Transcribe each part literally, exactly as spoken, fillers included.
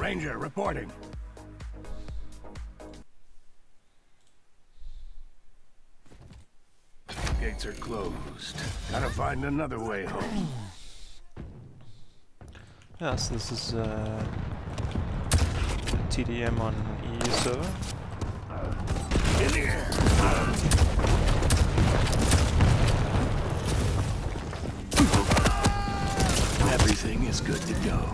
Ranger reporting. Gates are closed. Gotta find another way home. Yes, this is uh, T D M on E U server. In the air. Everything is good to go.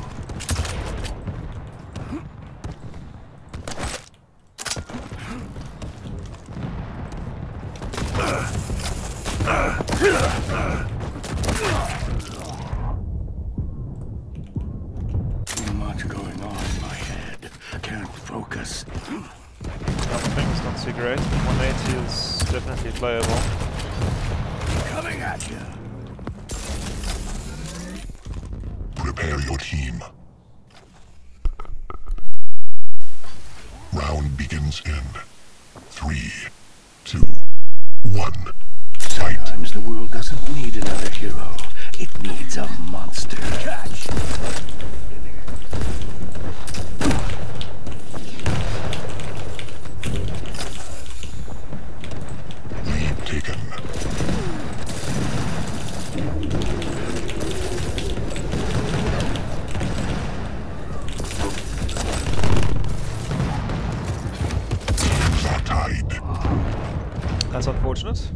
Too much going on in my head. Can't focus. Everything's not so great. one eighty is definitely playable. Coming at you. Prepare your team. Round begins in three, two, one. Fight. Sometimes the world doesn't need another hero. It needs a monster. Catch. Lead taken. Teams are tied. That's unfortunate.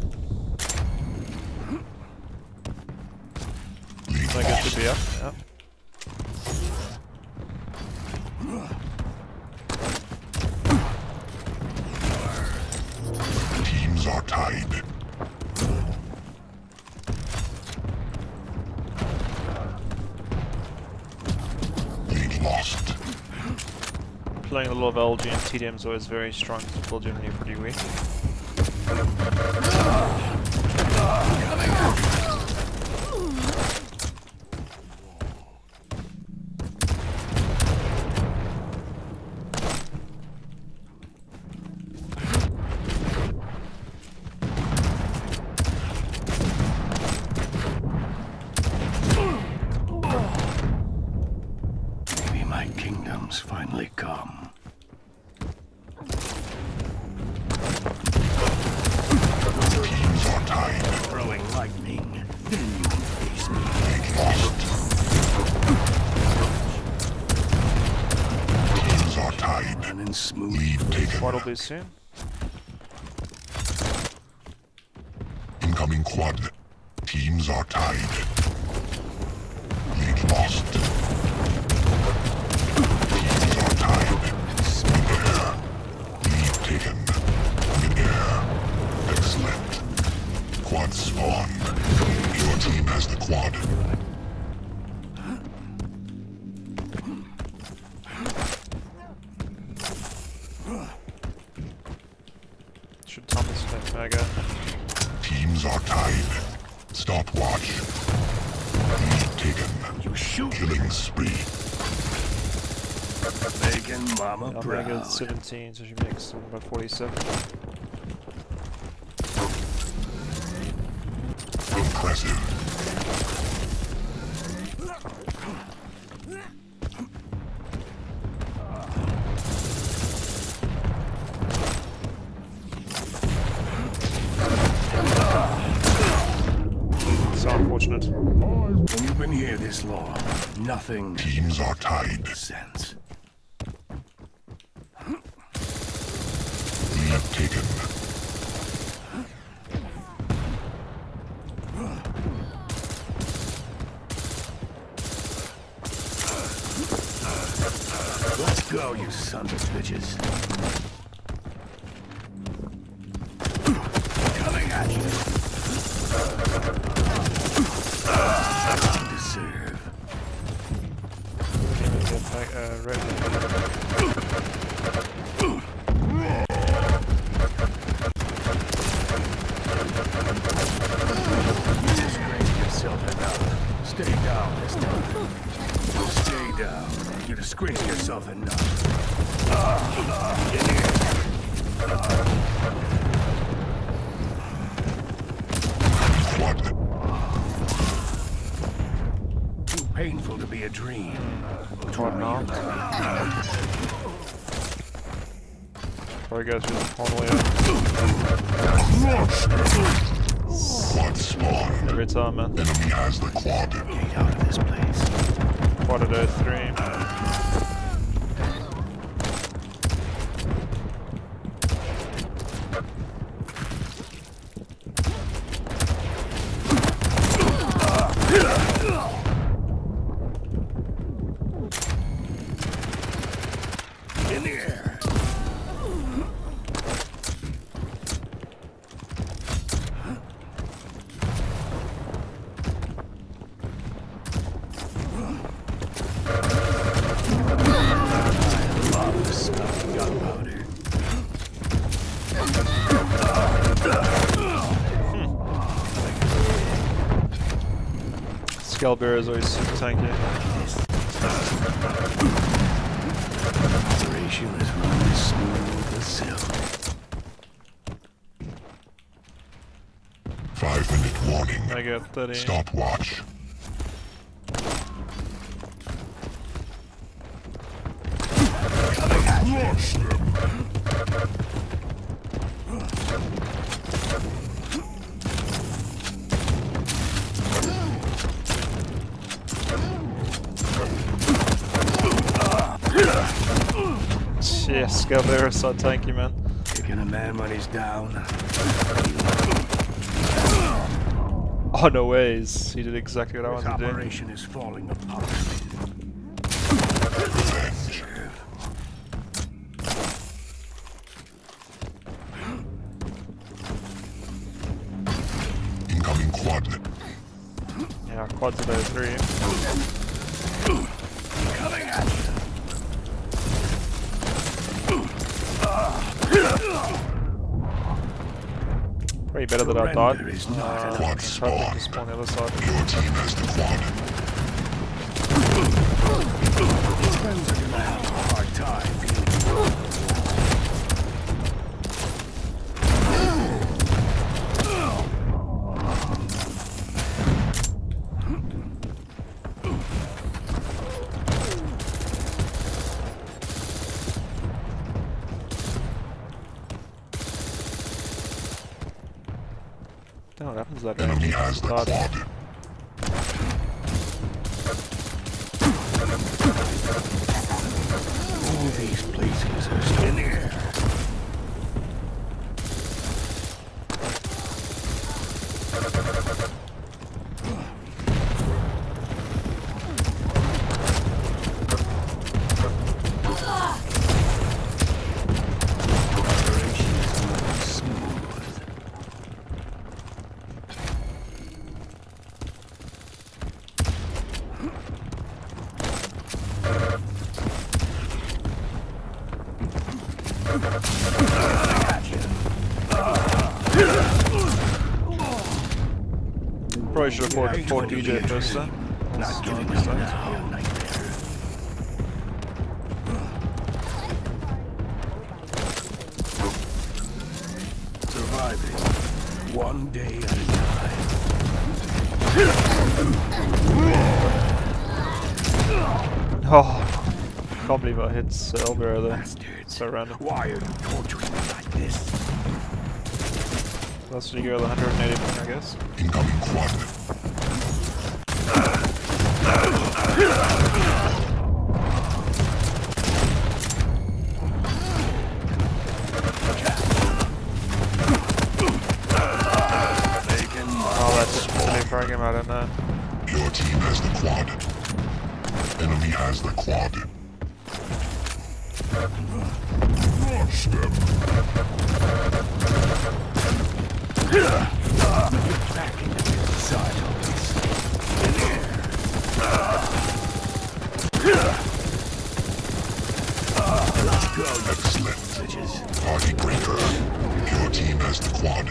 Lead I guess should lost. be up. Yeah. Teams are tied. Lead lost. Playing a lot of L G and T D M is always very strong. People generally pretty weak. Maybe my kingdom's finally come. Teams are tied. Throwing lightning. Then you can face me. Lead lost. Teams are tied. Running smooth. Lead taken. Quad will be soon. Incoming quad. Teams are tied. Lead lost. Teams are tied. Mid-air. Lead taken. Mid-air. Excellent. Quad spawned. Your team has the quad. Should Thomas take Mega. Teams are tied. Stopwatch. Lead taken. You shoot. Killing spree. Making mama Yeah, proud. Mega is seventeen, so she makes about forty-seven. Impressive. So unfortunate. When you've been here this long, nothing Teams are tied. makes sense. Lead taken. Let's go, you sons of bitches. Coming at you. To serve. Get back, uh, ready. Disgrace yourself enough. Stay down this time. Stay down. You disgrace yourself enough. Ah, in here. Quad. Too painful battle to be a dream. What now? Probably goes through the portal Quad spawned. every time, man. Enemy has the quad. Get out of this place. Quad at O three. In the air. Skullbearer is always super tanky. Operation is running smooth as silk. Five minute warning. I get thirty. Stopwatch. Crush them. Yeah, Skullbearer is so tanky, man. Picking a man when he's down. Oh, no ways. He did exactly what I This wanted to do. operation is falling apart. Revenge. Incoming quad. Yeah, quad's at O three. Coming at you. Probably better that I died. Surrender is not Uh, an Quad try to spawned. spawn the other side. Your team has the quad. Friends are gonna have a hard time. Don't know what happens to that Enemy range. has the Start. quad. All these places are still in the air. Operation is running smooth. Probably should have fought, fought D J first, though. Not giving up now. Nightmare. Surviving one day at a time. Oh, can't believe I hit Skullbearer there. Bastards. So random. Why are you torturing me like this? That's what you go with one hundred eighty, I guess. Incoming quad. Oh, that's really frag him, I don't know. Your team has the quad. Enemy has the quad. Crush them. Back into the side of this. In the air. Let's go, Excellent. bitches. Party breaker. Your team has the quad.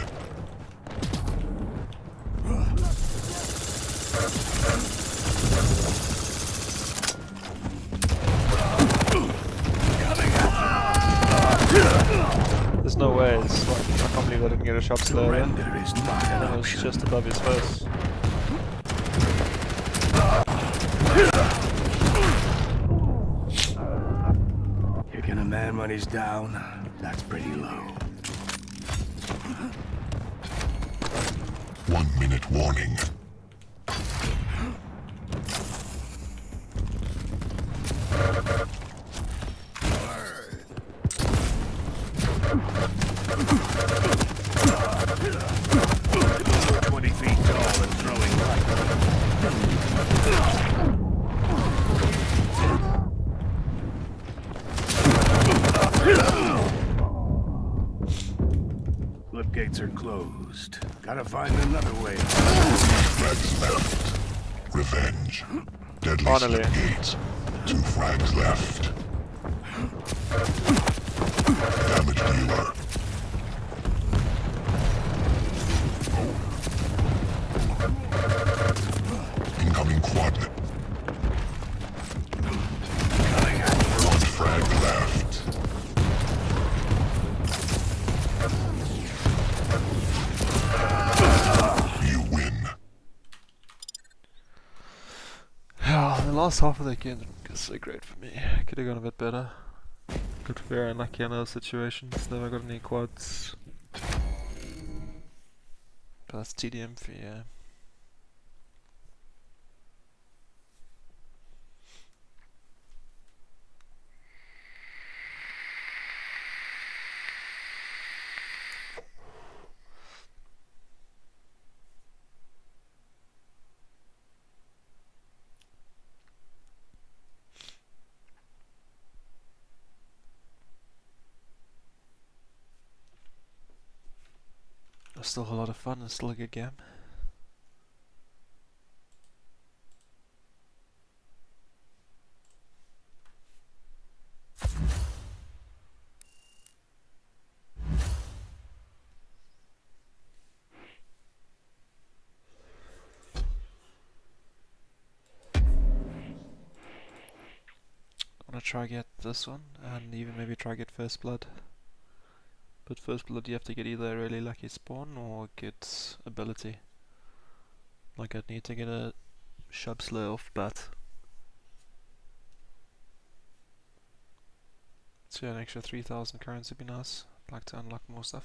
There's no way. It's like, I can't believe I didn't get a shot there. Surrender is not an It was option. just above his face. Kicking a man when he's down, that's pretty low. One minute warning. Twenty feet tall and throwing light. Floodgates are closed. Gotta find another way. Frags left. Revenge. Deadly Finally. slip gates. Two frags left. Damage dealer. Incoming quad. One frag left. You win. Yeah, the last half of the game didn't go so great for me. Could have gone a bit better. Got very unlucky in those situations. Never got any quads. But that's T D M for you. It's still a lot of fun and still a good game. I'm gonna try get this one and even maybe try get First Blood. But First Blood you have to get either a really lucky spawn or get ability. Like I'd need to get a Shub Slayer off bat. So yeah, an extra three thousand currency would be nice. I'd like to unlock more stuff.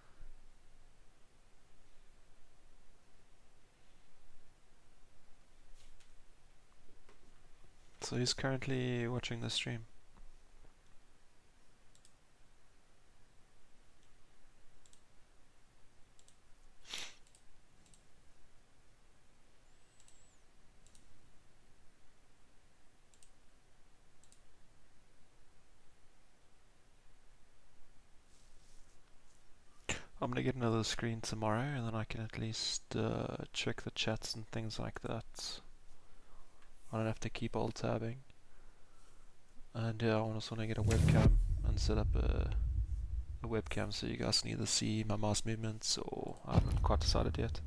So he's currently watching the stream. I'm gonna get another screen tomorrow and then I can at least uh, check the chats and things like that. I don't have to keep alt tabbing. And yeah, I also want to get a webcam and set up a, a webcam so you guys can either see my mouse movements or I haven't quite decided yet.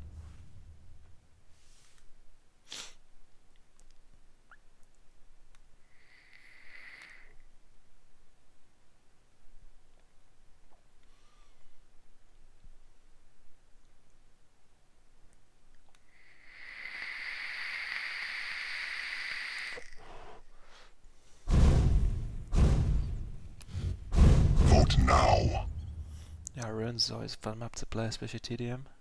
Now. Yeah, Ruins is always a fun map to play, especially T D M.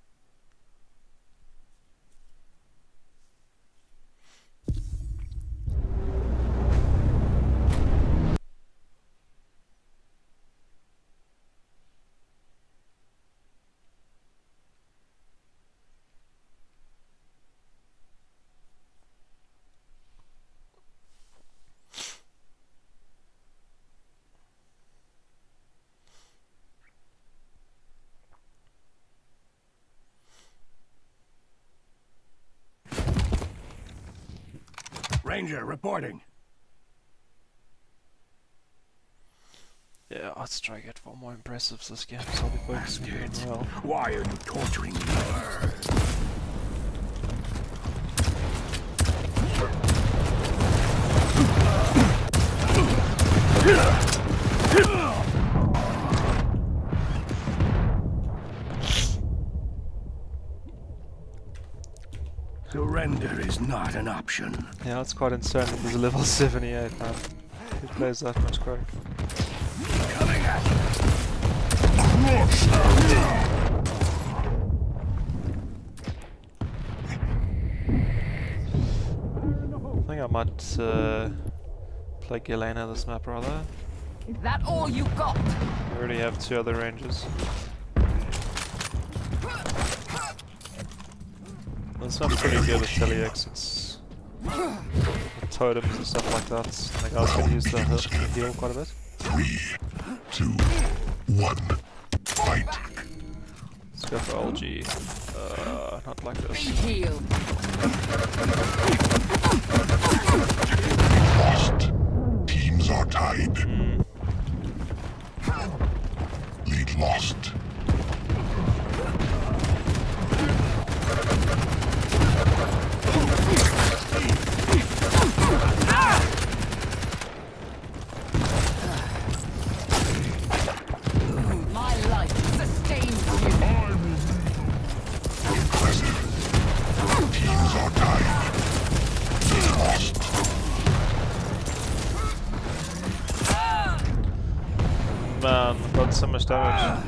Ranger, reporting. Yeah, let's try to get one more impressives this game, so I'll be focusing on doing well. Why are you torturing me? Surrender is not an option. Yeah, it's quite insane that he's a level seventy-eight, man. He plays that much quick. Coming at you. I think I might uh, play Galena this map rather. Is that all you got? We already have two other ranges. This one's pretty good with Teliex. It's with totems and stuff like that. And the guys can use the heal, the heal quite a bit. Three, two, one, fight. Let's go for L G. Uh, not like Be this. healed. Lost. Teams are tied. Mm. Lead lost. My life sustains you. Impressive. Teams are tied. Lead lost. Man, I've got so much damage.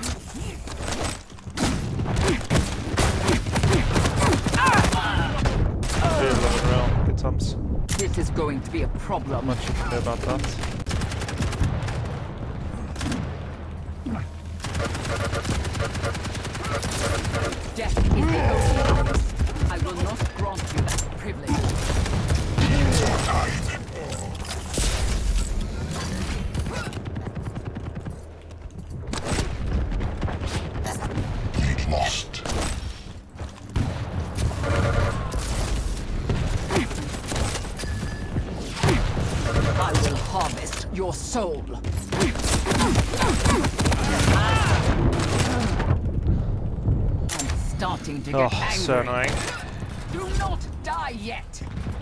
Really love it around. Good times. This is going to be a problem. Not much you can do about that. Death is the only choice. I will not grant you that privilege. Teams are tied. Lead lost. I will harvest your soul. I'm starting to get Oh, angry. so annoying. Do not die yet.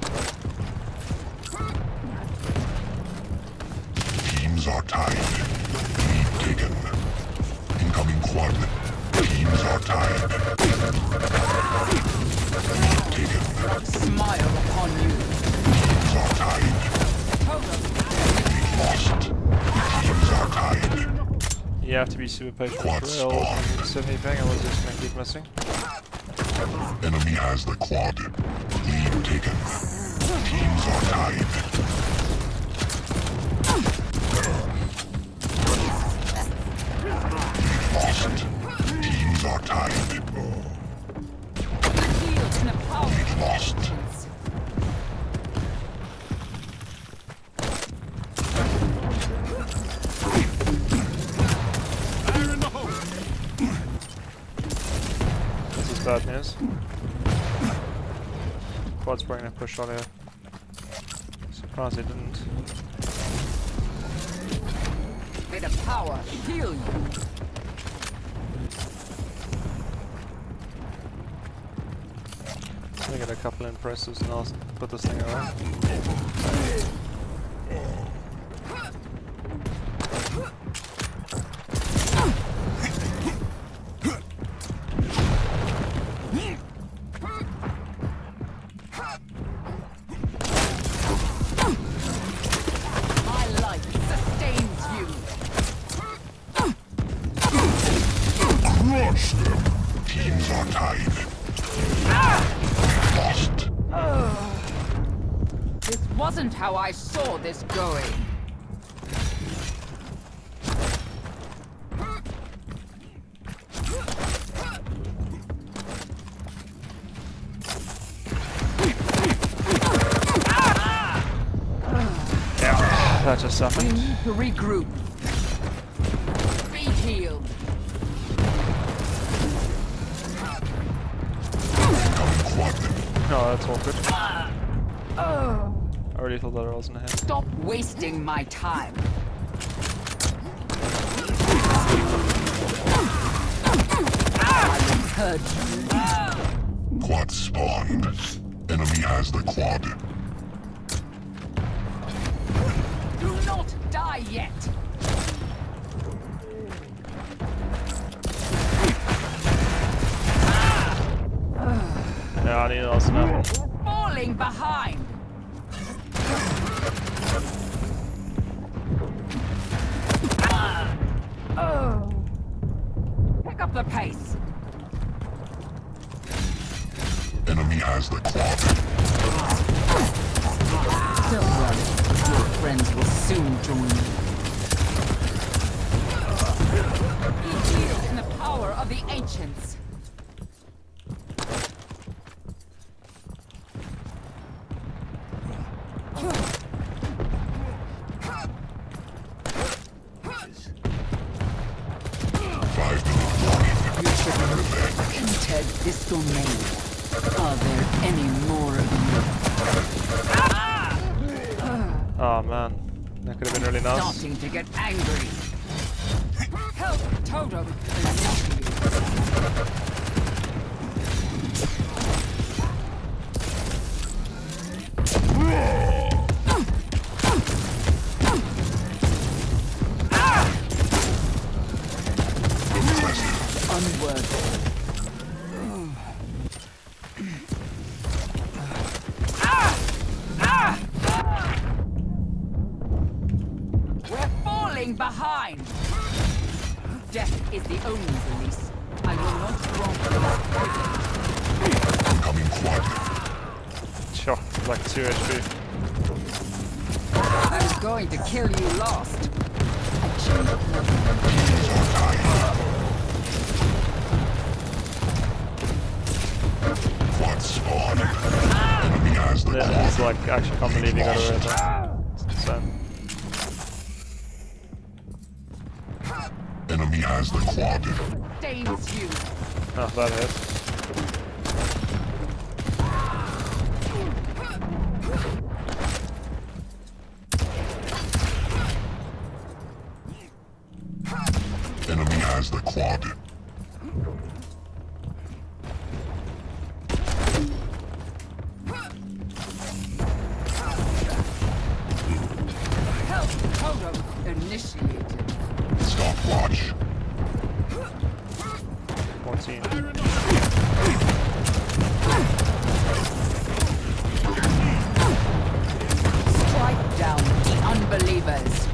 Teams are tied. Lead taken. Incoming quad. Teams are tied. Lead taken. Smile upon you. Teams are tied. Lead lost. Teams are tied. You have to be super patient Quad for real. spawn. I need to anything, otherwise it's gonna keep missing. Enemy has the quad. Lead taken. Teams are tied. Lead lost. Teams are tied. Healed in a power. Lead lost. This is bad news. Quad's probably gonna push on here. Surprised he didn't. May the power heal you. Let me get a couple impresses and I'll put this thing away. My life sustains you. Crush them. Teams are tied. Lost. This wasn't how I saw this going. That just We happened. need to regroup. Be healed. Incoming quad. No, that's all good. I already thought that I wasn't ahead. Stop wasting my time. I will purge you. Quad spawned. Enemy has the quad. Do not die yet. Yeah, I need an awesome apple. Fall falling behind. Ah. Oh. Pick up the pace. Enemy has the quad. Don't worry, your friends will soon join you. Be healed in the power of the ancients. Five minute warning. You should know Ted this domain. Are there any more of you? Oh man, that could have been really nice. Starting to get angry. Help, Totem. Unworthy. We're falling behind. Death is the only release. I will not grant you. Incoming quad. Sure, like two H P. I was going to kill you last. I changed nothing. Teams are tied. Quad spawn. Enemy has the Yeah, quad. it's like, I actually can't believe you got away with that. It's insane. Enemy has the quad. Stains you. Oh, that hit. Enemy has the quad. Help, Totem. Initiated. Stopwatch. fourteen. Strike down the unbelievers.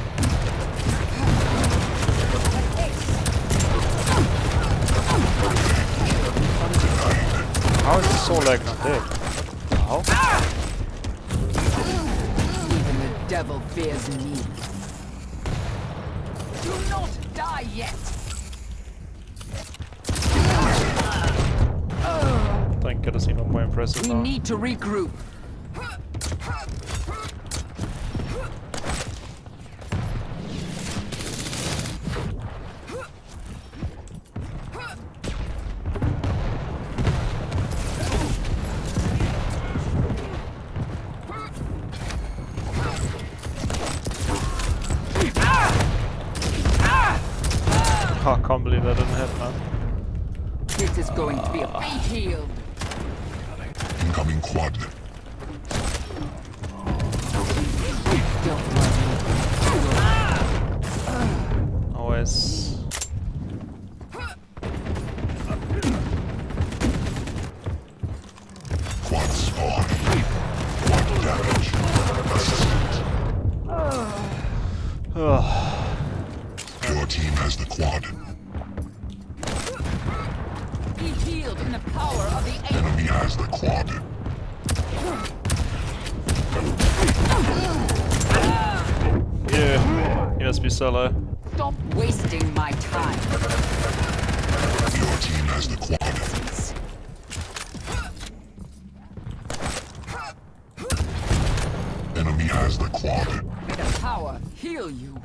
How is the soul leg not dead? How? Even the devil fears me. Do not die yet. Think could have seemed more impressive We now. need to regroup. Oh, I can't believe that didn't hit, man. This is going to be a be healed. Incoming quad. Don't worry. Always. Quad spawn. Quad damage. Assistant. Ugh. Your team has the quad. Be healed in the power of the ancient. Enemy has the quad. Yeah, he must be solo. Stop wasting my time. Your team has the quad. Enemy has the quad. May the power heal you.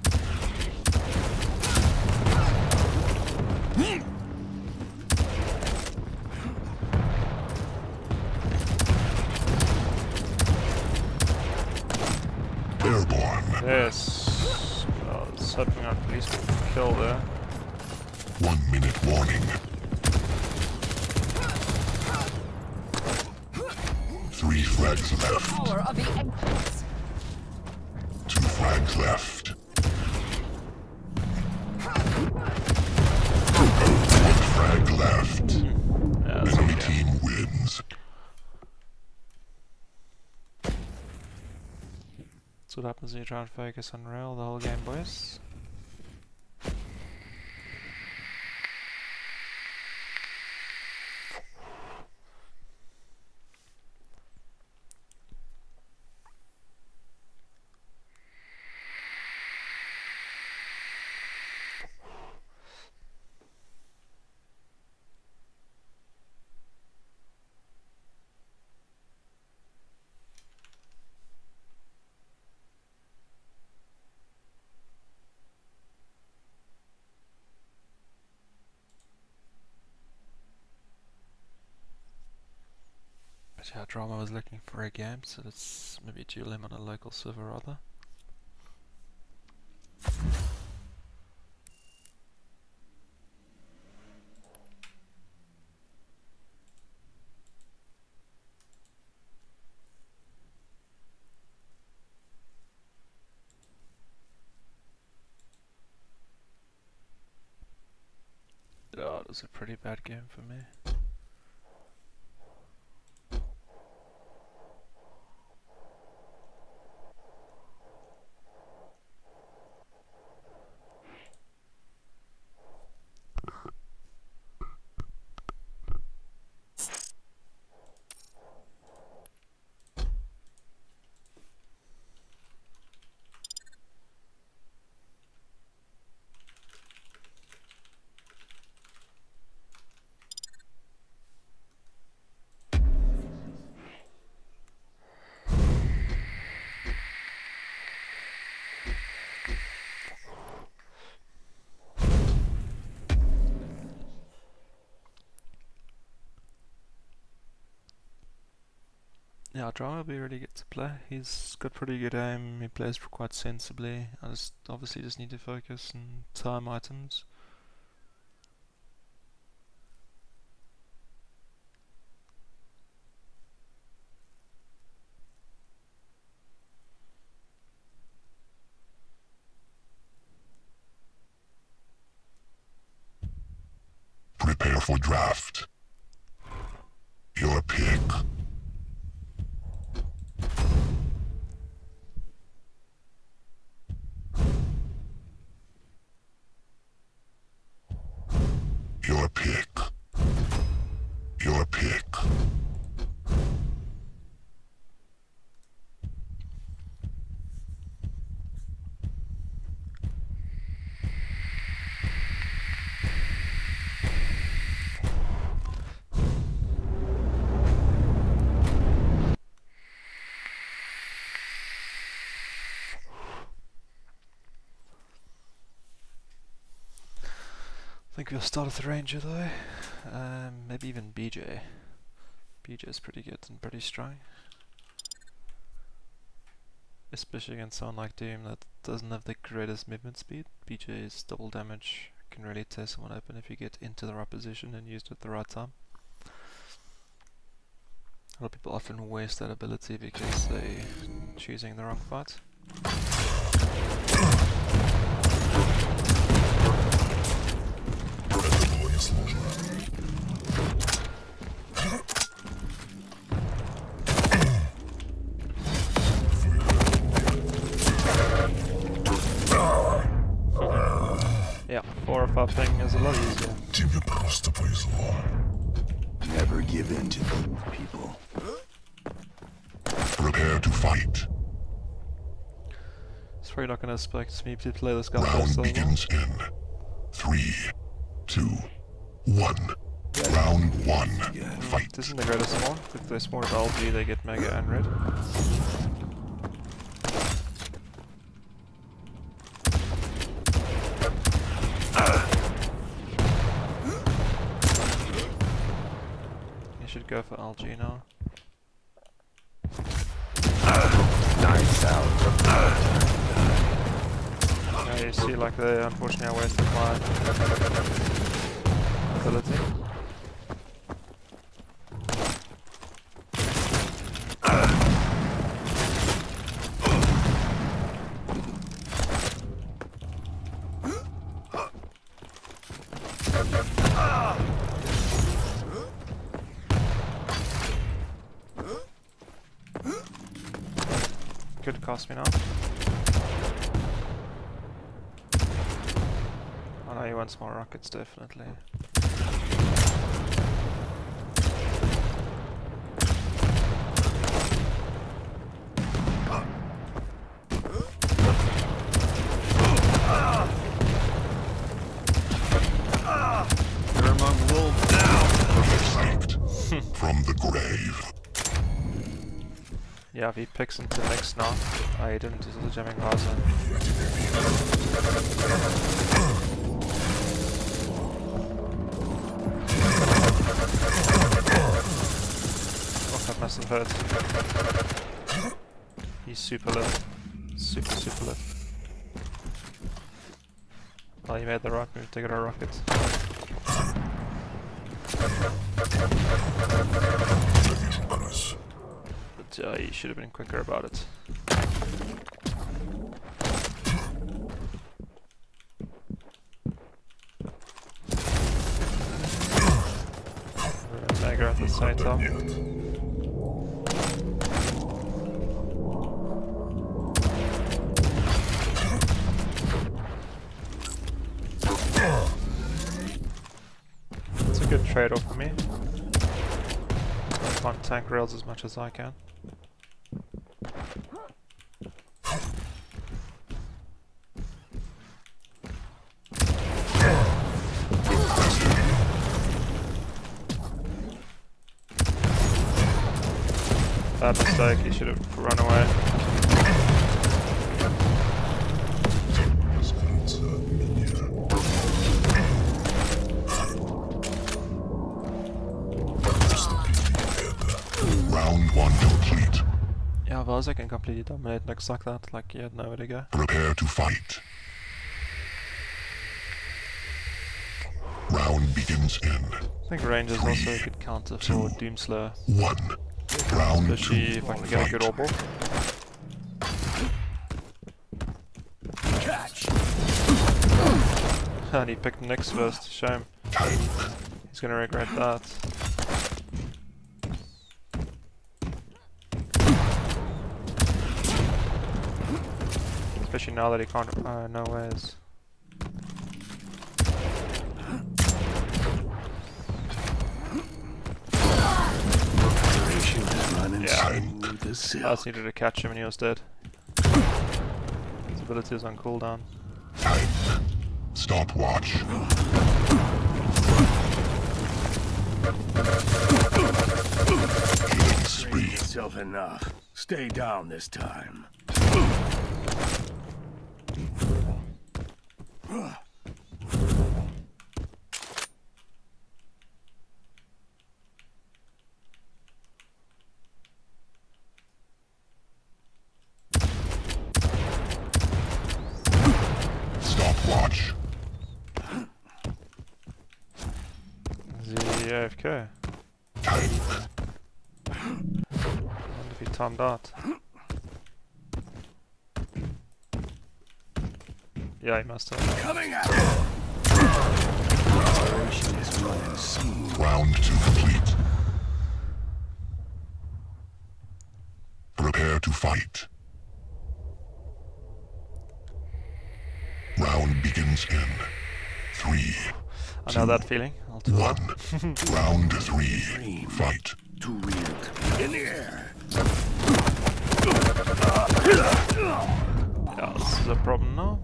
Airborne. Yes. I was hoping I'd at least get a kill there. One minute warning. Three flags left. Power of the ancients. Two flags left. One flag left. Yeah, that's Enemy okay. team wins. That's what happens when you try and focus on rail the whole game, boys. But yeah, Drama was looking for a game, so let's maybe duel him on a local server rather. Oh, it was a pretty bad game for me. Yeah, Drama will be really good to play. He's got pretty good aim, he plays quite sensibly. I just obviously just need to focus and time items. Prepare for draft. Your pick. Your pick. Your pick. I think we'll start with the Ranger though. Um, maybe even B J. B J is pretty good and pretty strong. Especially against someone like Doom that doesn't have the greatest movement speed. B J's double damage can really tear someone open if you get into the right position and used it at the right time. A lot of people often waste that ability because they're choosing the wrong fight. Yeah, four or five thing is a lot easier. Тебе просто повезло. Never give in to people. Prepare to fight. It's probably not going to expect me to play this guy Round first. begins in three, two, one. Round one. Fight. This isn't the greatest spawn. If they spawn at L G, they get Mega and Red. You should go for L G now. Nice out. Now you see, like, they unfortunately I wasted my ability. Good cost me now? Oh no, he wants more rockets, definitely. You're among wolves now. Sight from the grave. Yeah, if he picks into next now. Oh, he didn't, he's also jamming Raza. Oh, that must have hurt. He's super lit. Super, super lit. Oh, he made the right move to get our rockets. But uh, he should have been quicker about it. Dagger at the side top. It's a good trade-off for me. I can't tank rails as much as I can. Bad mistake, he should have run away. Round one complete. Yeah, Vaza can completely dominate next like that, like he had nowhere to go. Prepare to fight. Round begins in I think range is also a good counter for Doomslayer. one. Round two. Especially if I can get a good orbital. Catch. And he picked Nyx first, shame. He's gonna regret that. Especially now that he can't, uh, no ways. Yeah, I just needed to catch him and he was dead. His ability is on cooldown. Time. Stopwatch. Killing spree. Strain yourself enough. Stay down this time. Stopwatch. Is he A F K? Time. I wonder if he timed out. Yeah, he must have. Coming out. Operation is running smooth. Round two complete. Prepare to fight. Round begins in three. I know that feeling. I'll do One. that. Round three. Fight. Too real to be in the air. Yeah, this is a problem now.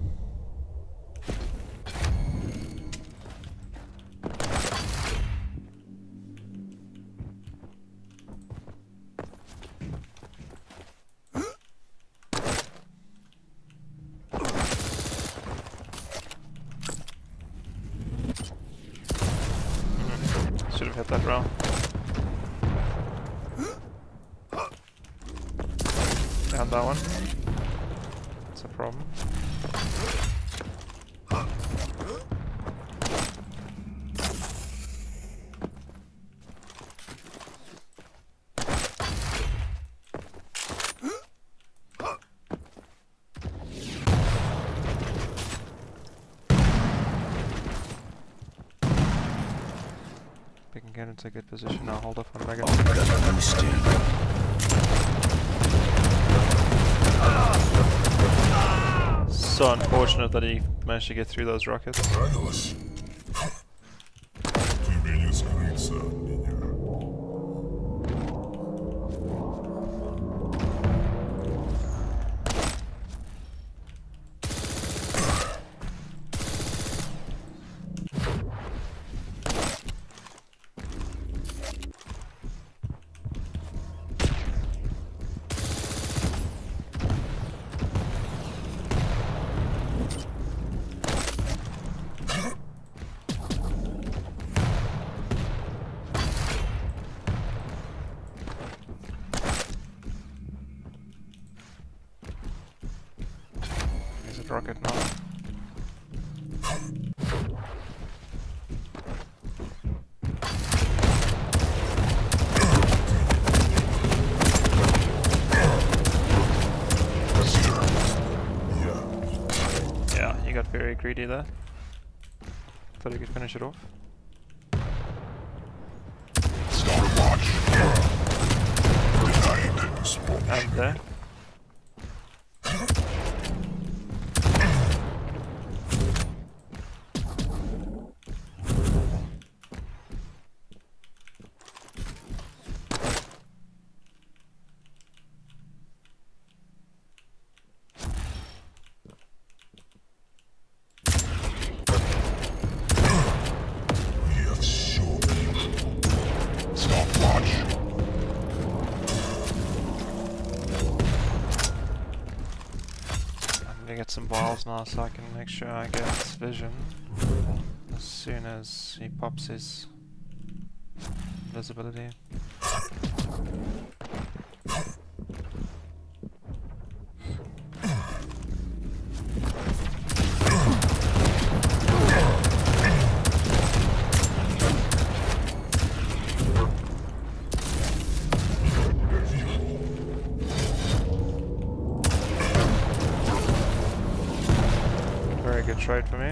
Should have hit that round. And that one. That's a problem. We can get into a good position now. Hold off on Mega. Got a new sting. So unfortunate that he managed to get through those rockets. Нравилось? Тебе не скрыться от меня. Rocket now. Yeah, you got very greedy there. Thought you could finish it off. Stop watch. Denied. And there. Get some balls now so I can make sure I get vision as soon as he pops his visibility. Good trade for me.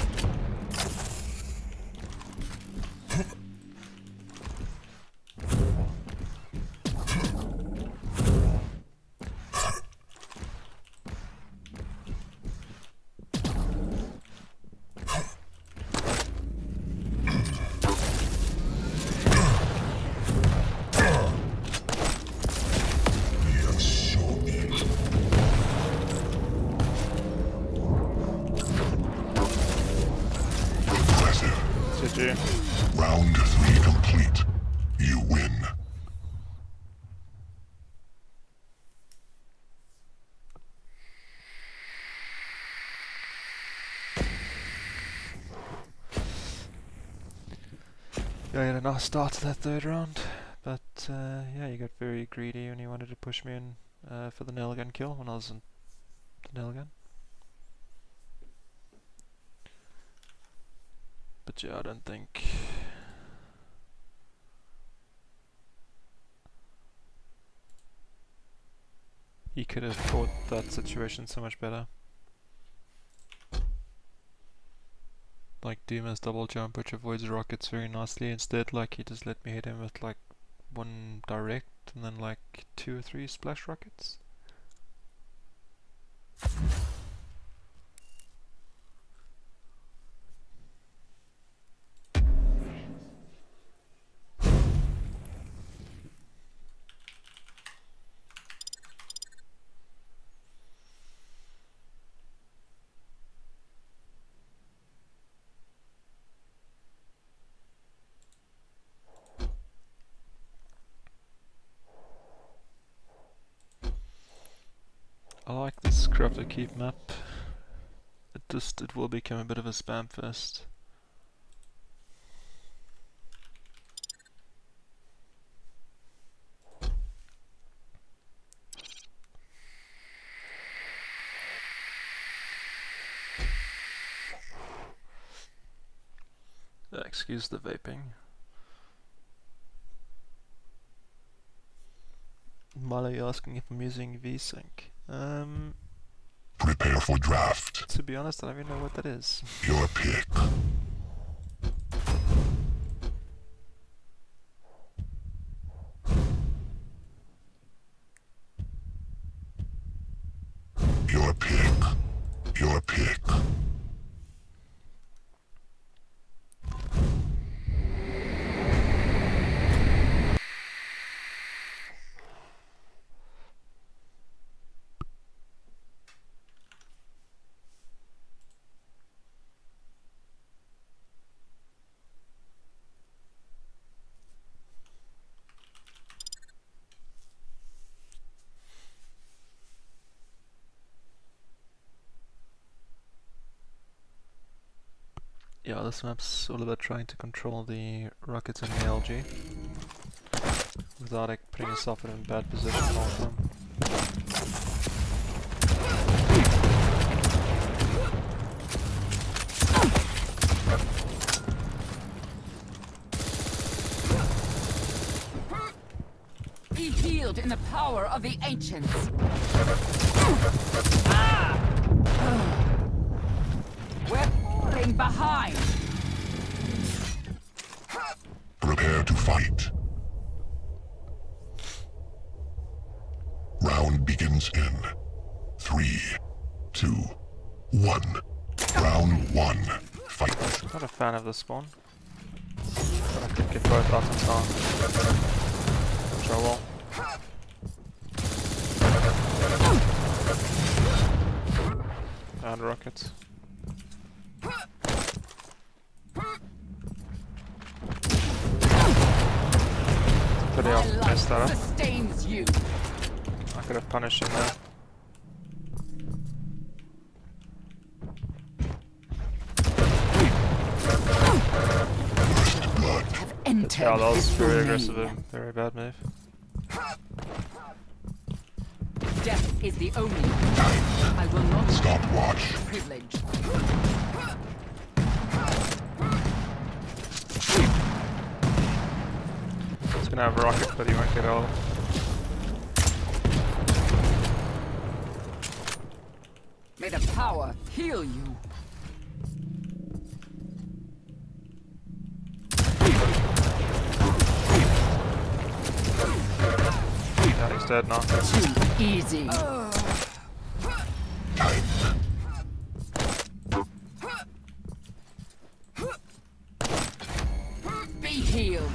Round three complete. You win. Yeah, I had a nice start to that third round, but uh, yeah, you got very greedy when you wanted to push me in uh, for the nail gun kill when I was in the nail gun. But yeah, I don't think he could have fought that situation so much better. Like Duma's double jump, which avoids rockets very nicely. Instead, like he just let me hit him with like one direct and then like two or three splash rockets. I like this Crafted Keep map. It just it will become a bit of a spam fest. Uh, excuse the vaping. Molly asking if I'm using VSync. Um, Prepare for draft. To be honest, I don't even know what that is. Your pick. Your pick. your pick. Yeah, this map's all about trying to control the rockets and the L G without like, putting yourself in a bad position all the time. Be healed in the power of the ancients. Ah! We're falling behind. Prepare to fight. Round begins in three, two, one. Round one. Fight. Not a fan of this spawn, but I could get both out in time. Which I will. And rockets. Pretty My off, life messed that up. sustains you. I could have punished him there. Have entered Yeah, that was this very domain. aggressive of him. Very bad move. Death is the only. I will not Stopwatch. privilege. He's gonna have a rocket, but he won't get all. May the power heal you. Yeah, he's dead now. Too easy. Time. Be healed.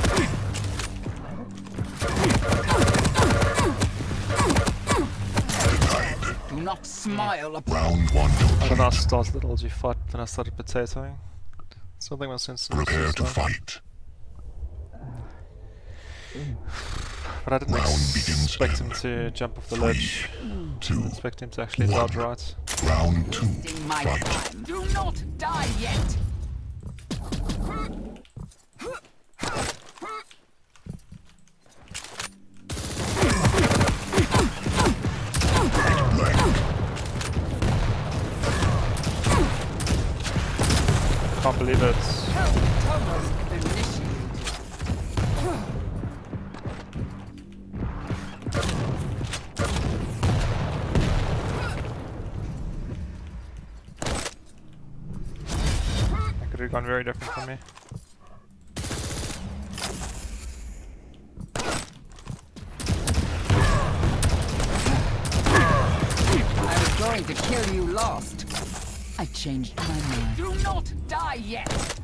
Do not smile upon. Round one I don't complete. know, I started the L G fight, then I started potatoing. Something was instant. Prepare to fight. But I didn't Round begins expect in him to jump off the ledge. Two. I expect him to actually One. dodge right. Round two. Wasting my Fight. time. Do not die yet. Leg. Can't believe it. Thomas initiated. That could have gone very different for me. I was going to kill you last. I changed my mind. Do not die yet.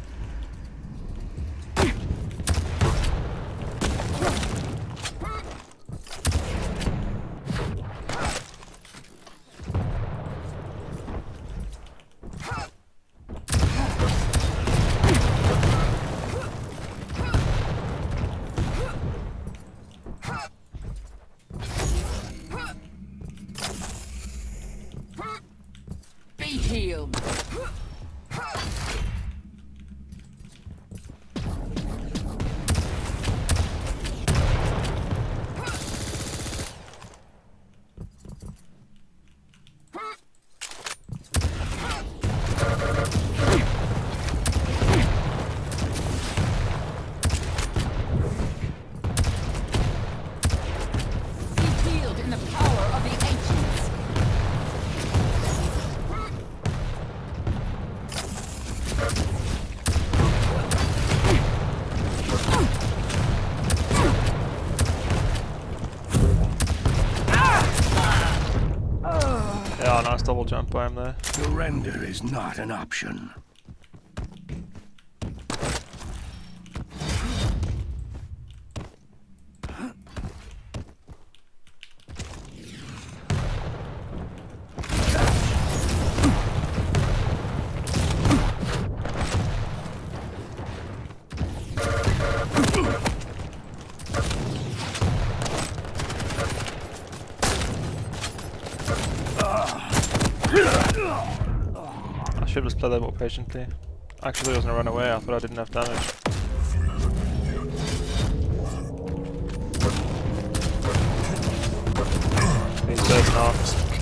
Be healed. Be healed in the power of the ancients. Oh, nice double jump by him there. Surrender is not an option. I should have just played that more patiently. Actually, I was gonna run away. I thought I didn't have damage. He's dead now.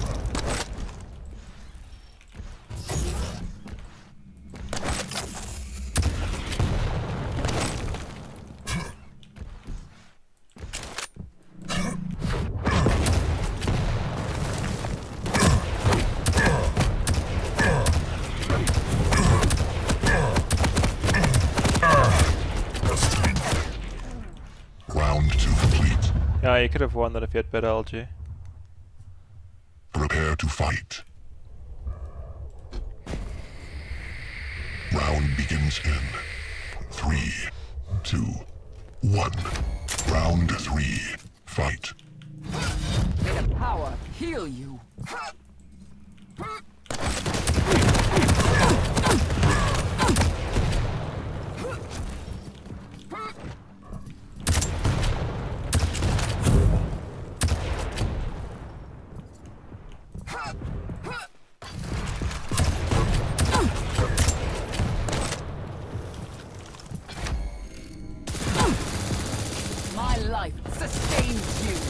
Yeah, you could have won that if you had better L G. Prepare to fight. Round begins in three, two, one. Round three. Fight. May the power heal you. My life sustains you.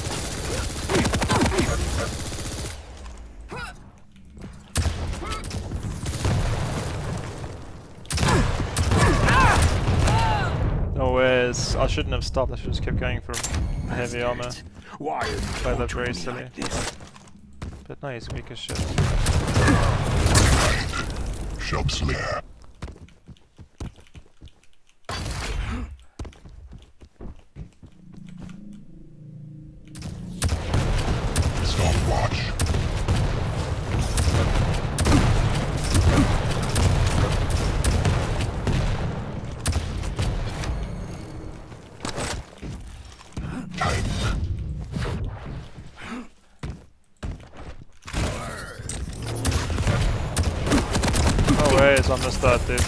No ways. I shouldn't have stopped. I should have just kept going for heavy armor. Why are you Played that very torturing me silly. like this? But no, he's weak as shit. Shub's lair. Stopwatch. Time. No ways, I missed that, dude.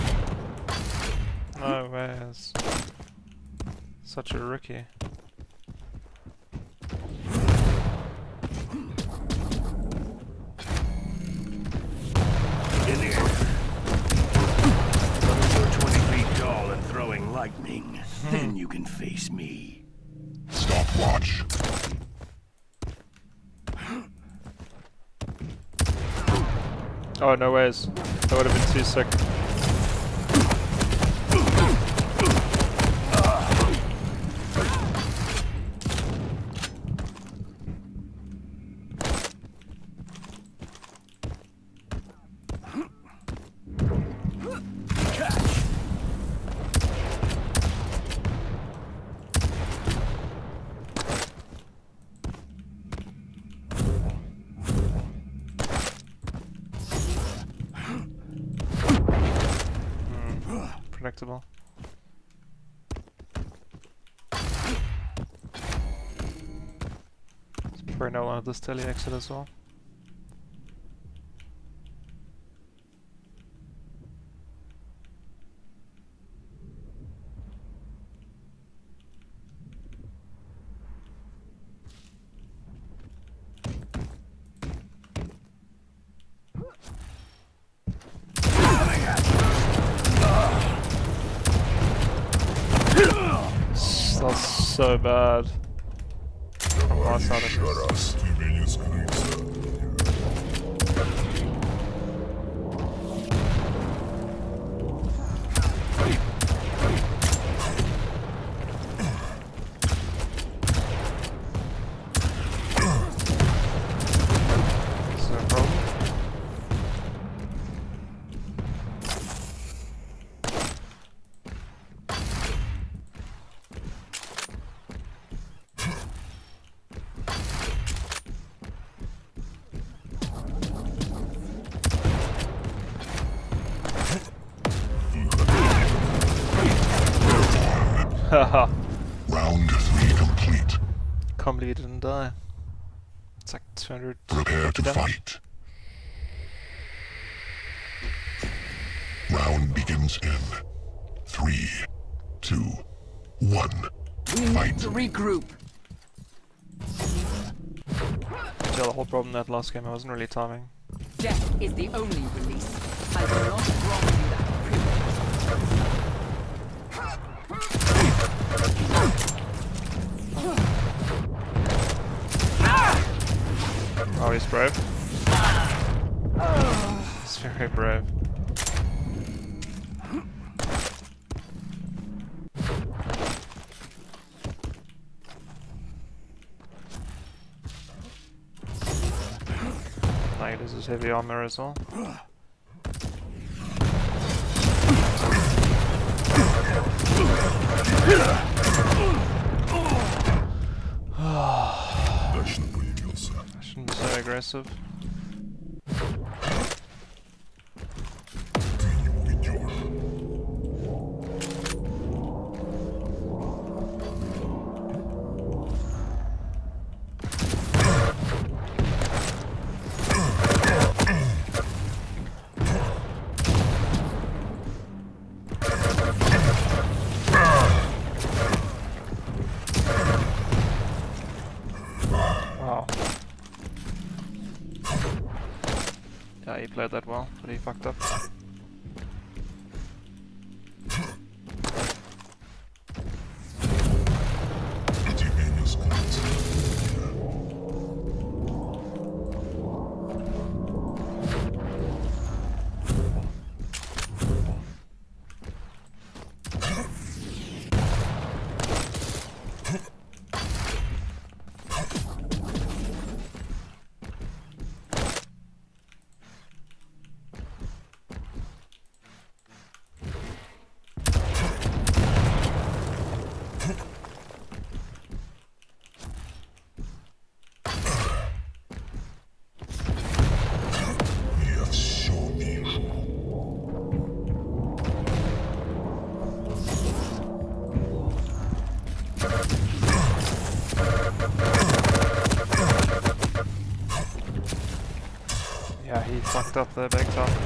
No ways. Such a rookie. In the air. You're twenty feet tall and throwing lightning. Then you can face me. Stopwatch. Oh, no ways. That would have been too sick. Predictable. Let's probably know one of this tele exit as well. That's so bad. From my side of this. Is there a problem? Haha. Round three complete. Can't believe he didn't die. It's like two hundred Prepare to damage. fight. Round begins in three, two, one. We need Fight. to regroup. Yeah, the whole problem that last game I wasn't really timing. Death is the only release. I will not grant you that Oh, he's brave. He's very brave. Now he loses heavy armor as well. I shouldn't be so aggressive. Wow. Yeah, he played that well, but he fucked up. Yeah, he fucked up there big time.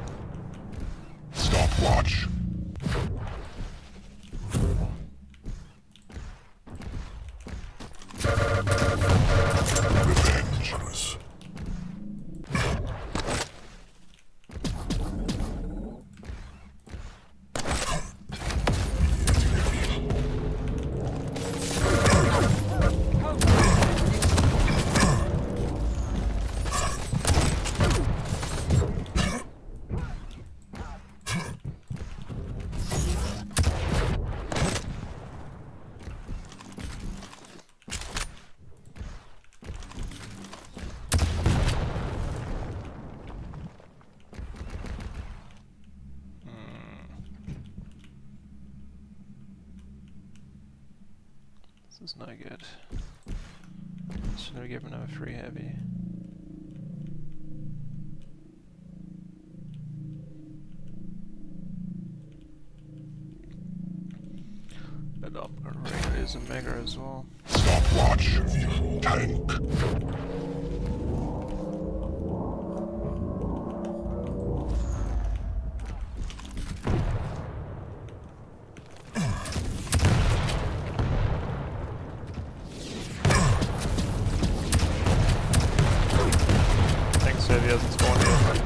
Stopwatch. Revenge. This is no good. Should have given him a free heavy. And I'm gonna raise a mega as well. Stopwatch. Tank. Thanks, heavy hasn't spawned yet.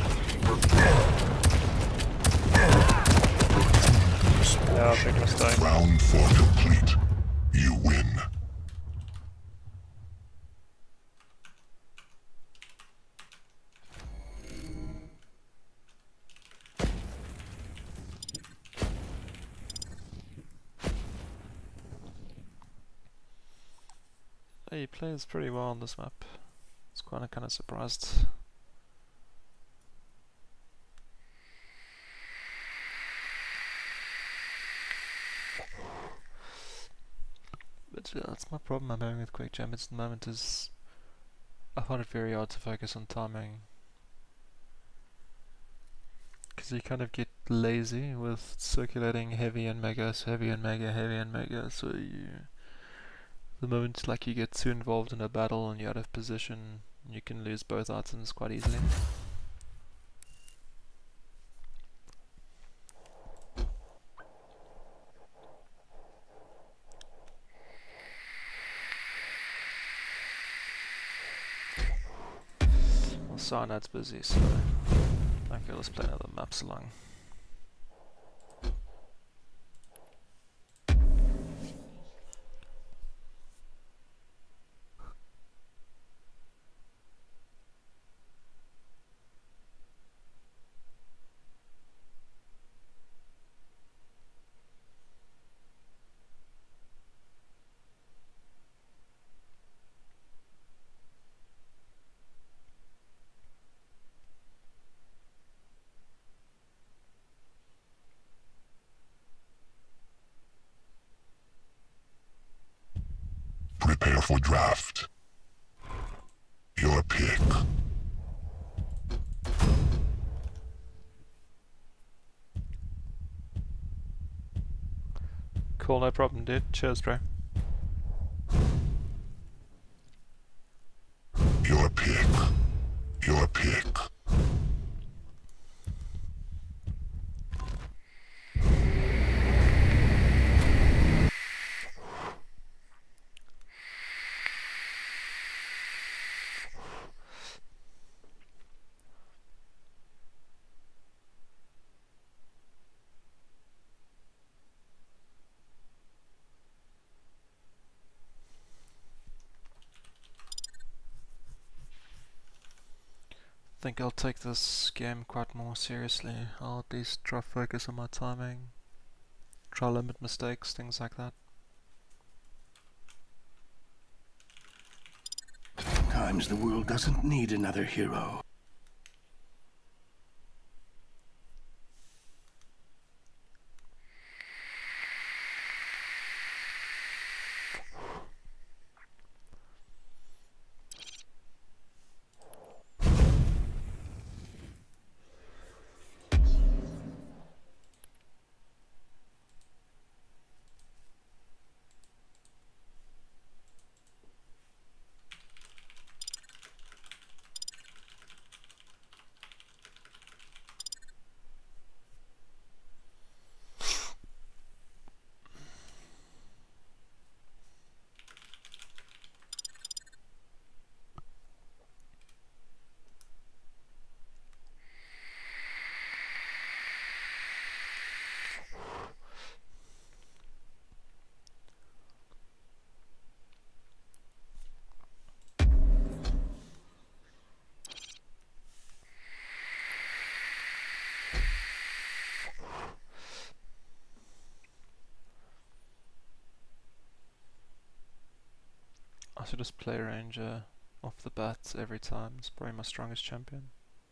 Yeah, big mistake. Round four complete. You win. He plays pretty well on this map. It's quite kind of surprised. But yeah, that's my problem I'm having with Quake Champions at the moment is I find it very hard to focus on timing. Because you kind of get lazy with circulating heavy and mega, so heavy and mega, heavy and mega, so you... The moment like you get too involved in a battle and you're out of position, you can lose both items quite easily. Well, Cyanid's busy, so... Okay, let's play another maps along. Prepare for draft. Your pick. Cool, no problem, dude. Cheers, bro. Your pick. Your pick. I think I'll take this game quite more seriously. I'll at least try focus on my timing, try limit mistakes, things like that. Sometimes the world doesn't need another hero. I should just play Ranger off the bat every time. It's probably my strongest champion.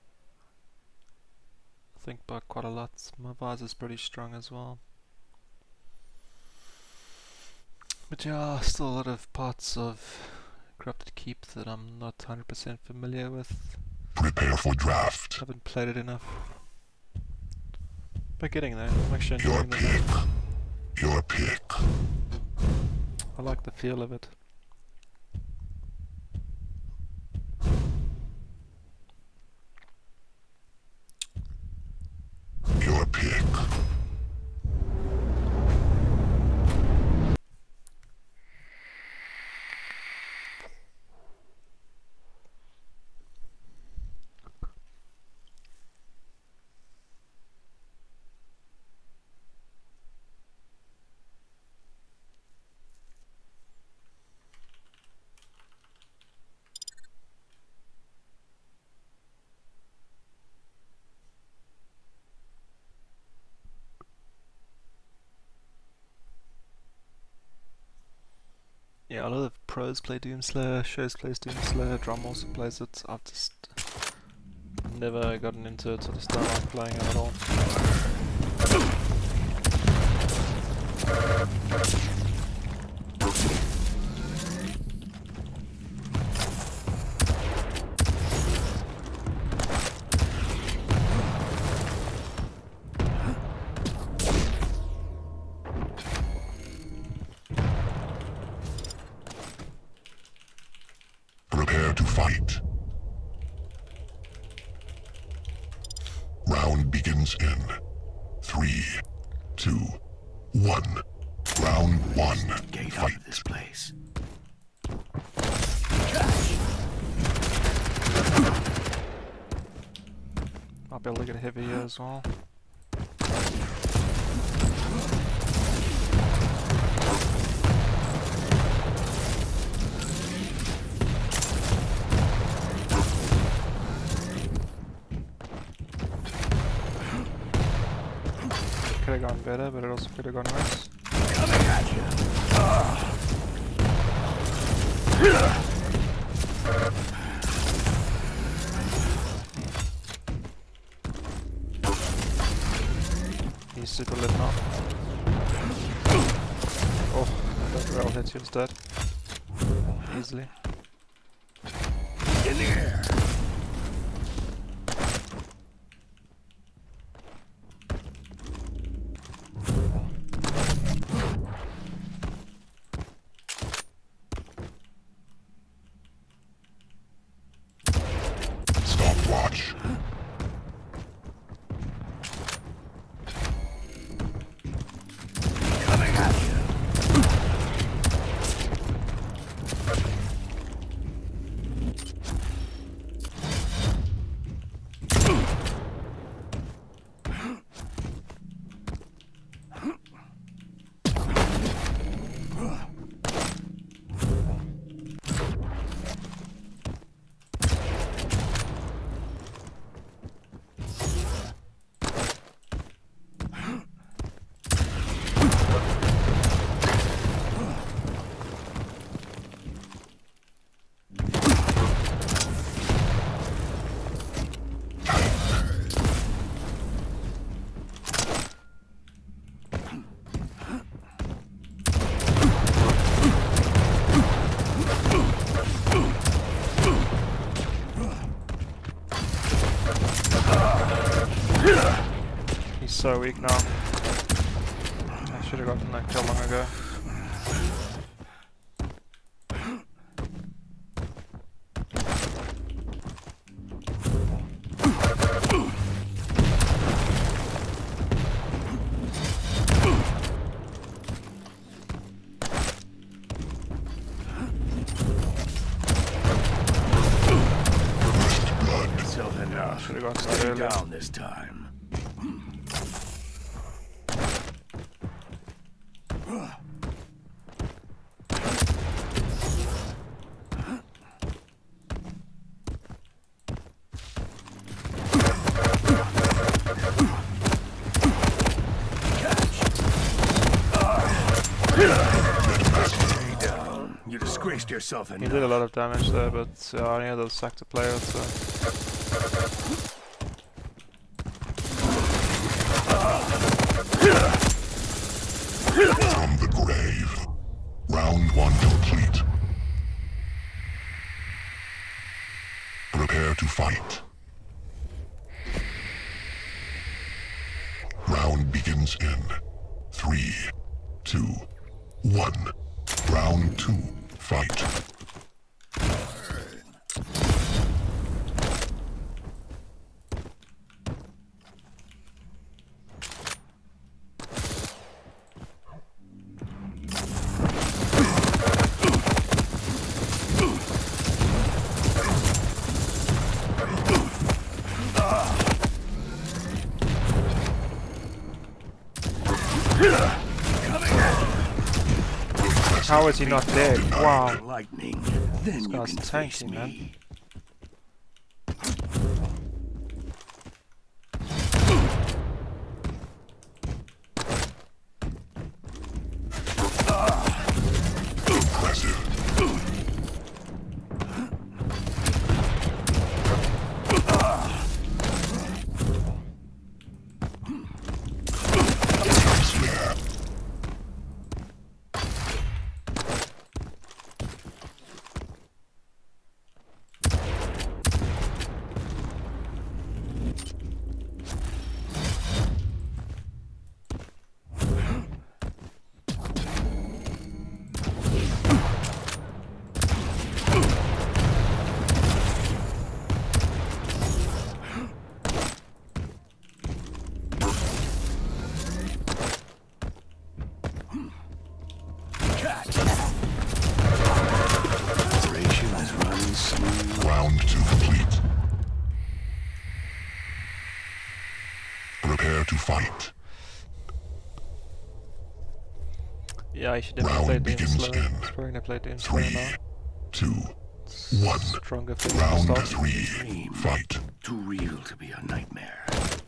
I think by quite a lot. My visor's pretty strong as well. But yeah, still a lot of parts of Corrupted Keep that I'm not one hundred percent familiar with. Prepare for draft. Haven't played it enough. But getting there. I'm actually Your enjoying the pick. map. Your pick. I like the feel of it. Your pick. Yeah, a lot of pros play Doomslayer, Shows plays Doomslayer, Drum also plays it. I've just never gotten into it, so I just don't like playing it at all. Round begins in three, two, one. Round one. Gate out Fight. of this place. I'll be able to get heavy here as well. Could have gone better, but it also could have gone worse. Coming at you. He's super lit now. Oh, that rail hit you instead. Easily. In the air. Stopwatch. Coming at you. He's so weak now. I should have gotten that kill long ago. Self enough. Should have gone Stay earlier. down this time. Stay down. You disgraced yourself He enough. did a lot of damage there, but uh, I only had those sector players, so... From the grave. Round one complete. Prepare to fight. Round begins in three, two, one. Round two. Fight. How is he not dead? Wow. Lightning. Then you guy's can face tanky, man. me. Impressive. Snare. Prepare to fight. Yeah, I should definitely play Round Demon begins Slayer. in I'm probably gonna play Demon Slayer three, now. two, one. Stronger for the Round start. three. Dream. Fight. Too real to be a nightmare.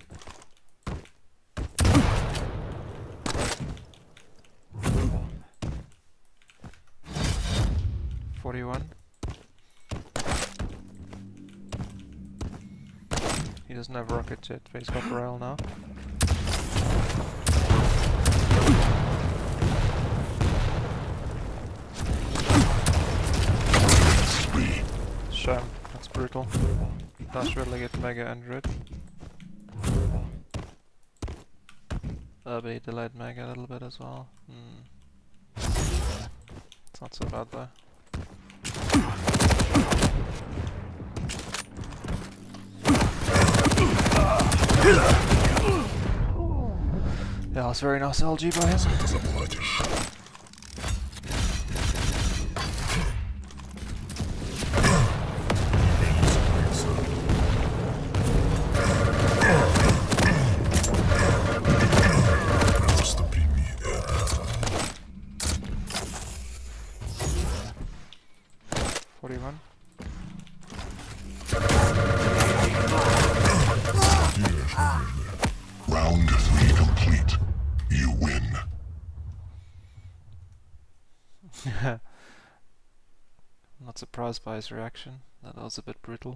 forty-one. He doesn't have rocket yet, but he's got Morale now. Spree. Shame, that's brutal. Does really get Mega Android. Uh, but he delayed Mega a little bit as well. Hmm. It's not so bad though. Yeah, it's very nice L G by him. Does apply to shot. forty-one. Round three complete. You win. I'm not surprised by his reaction. That was a bit brutal.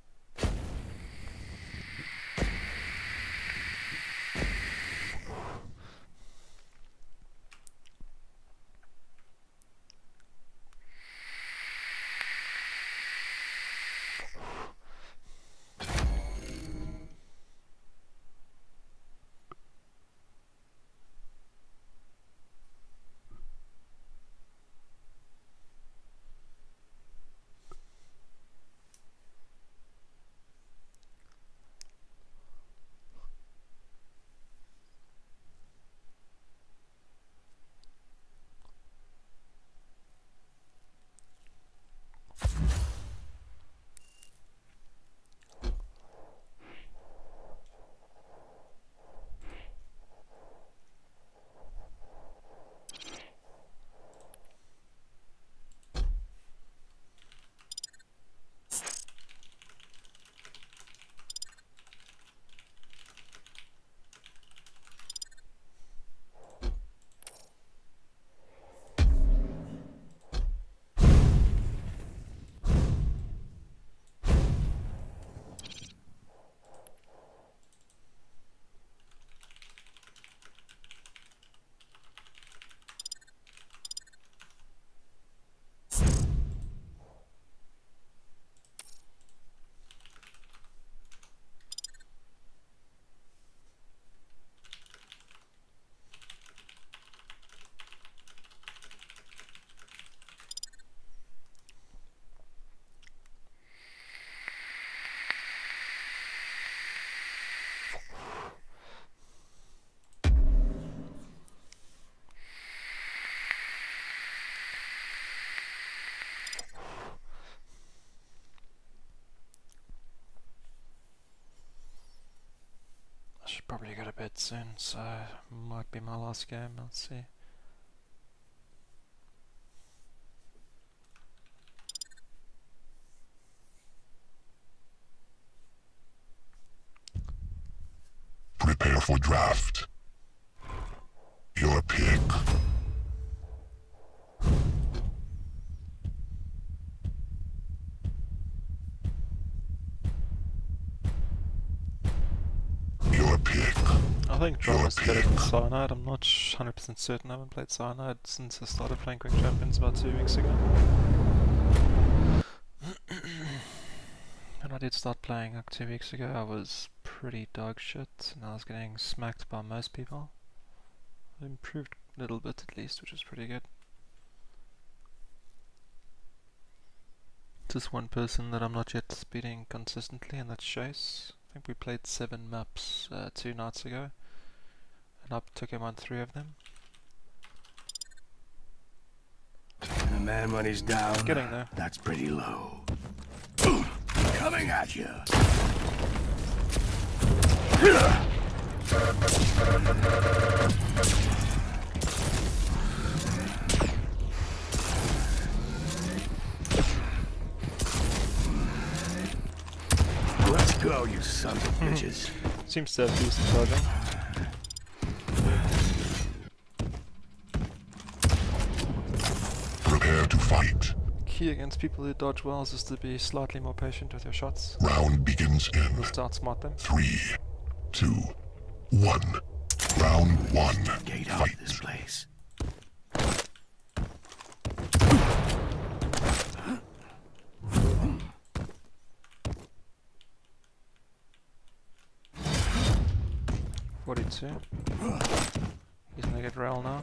I should probably go to bed soon, so might be my last game, let's see. Prepare for draft. Your pick. Your pick. I think Drum is better than Cyanide. I'm not one hundred percent certain. I haven't played Cyanide since I started playing Quick Champions about two weeks ago. When I did start playing like two weeks ago, I was pretty dog shit, and I was getting smacked by most people. I improved a little bit at least, which is pretty good. Just one person that I'm not yet beating consistently, and that's Chase. I think we played seven maps uh, two nights ago, and I took him on three of them. And a man when he's down, Getting there. that's pretty low. Coming at you. Let's go, you sons of bitches. Seems to have decent dodging. Prepare to fight. Key against people who dodge well is just to be slightly more patient with your shots. Round begins in You'll start smart them. three, two, one. Round one. Get out of this place. forty-two. He's gonna get rail now.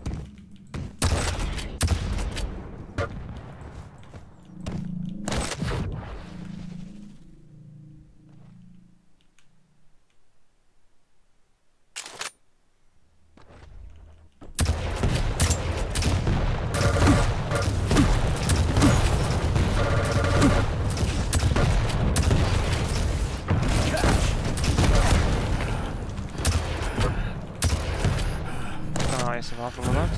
Nice enough of that.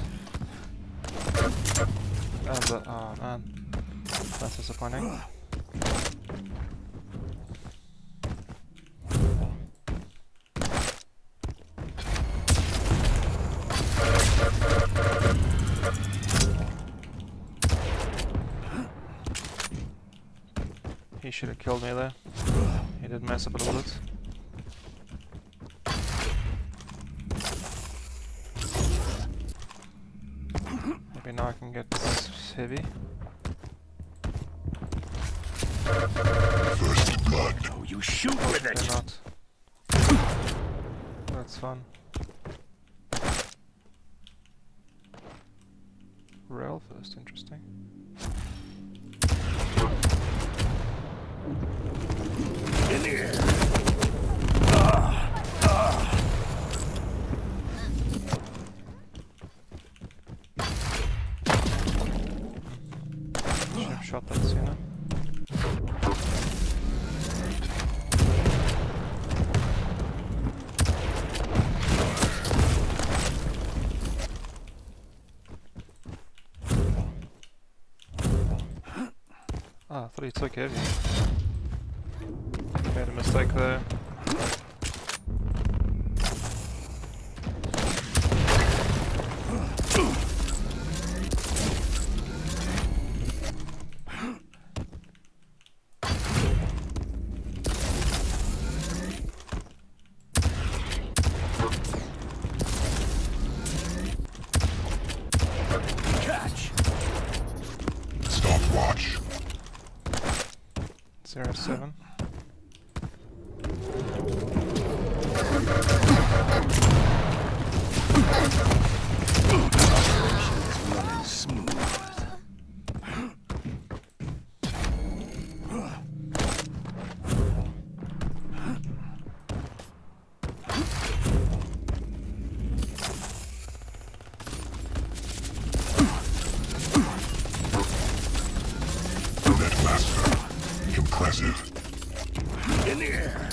And the, oh man, that's disappointing. He should have killed me there. He did mess up a little bit. Maybe now I can get heavy. First blood. Oh, you shoot with They're it. not. That's fun. Rail first, interesting. In the air. Ah, ah. Should have shot that sooner. Ah, I thought he took heavy. Made a mistake there. Catch. Stopwatch. Zero seven. Running smooth. Netmaster. Impressive. In the air.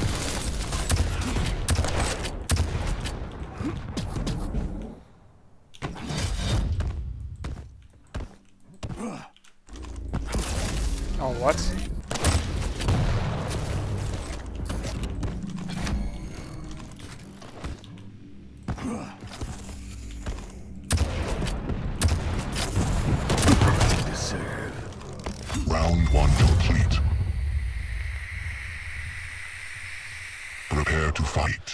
Oh, what? Deserve. Round one complete. Prepare to fight.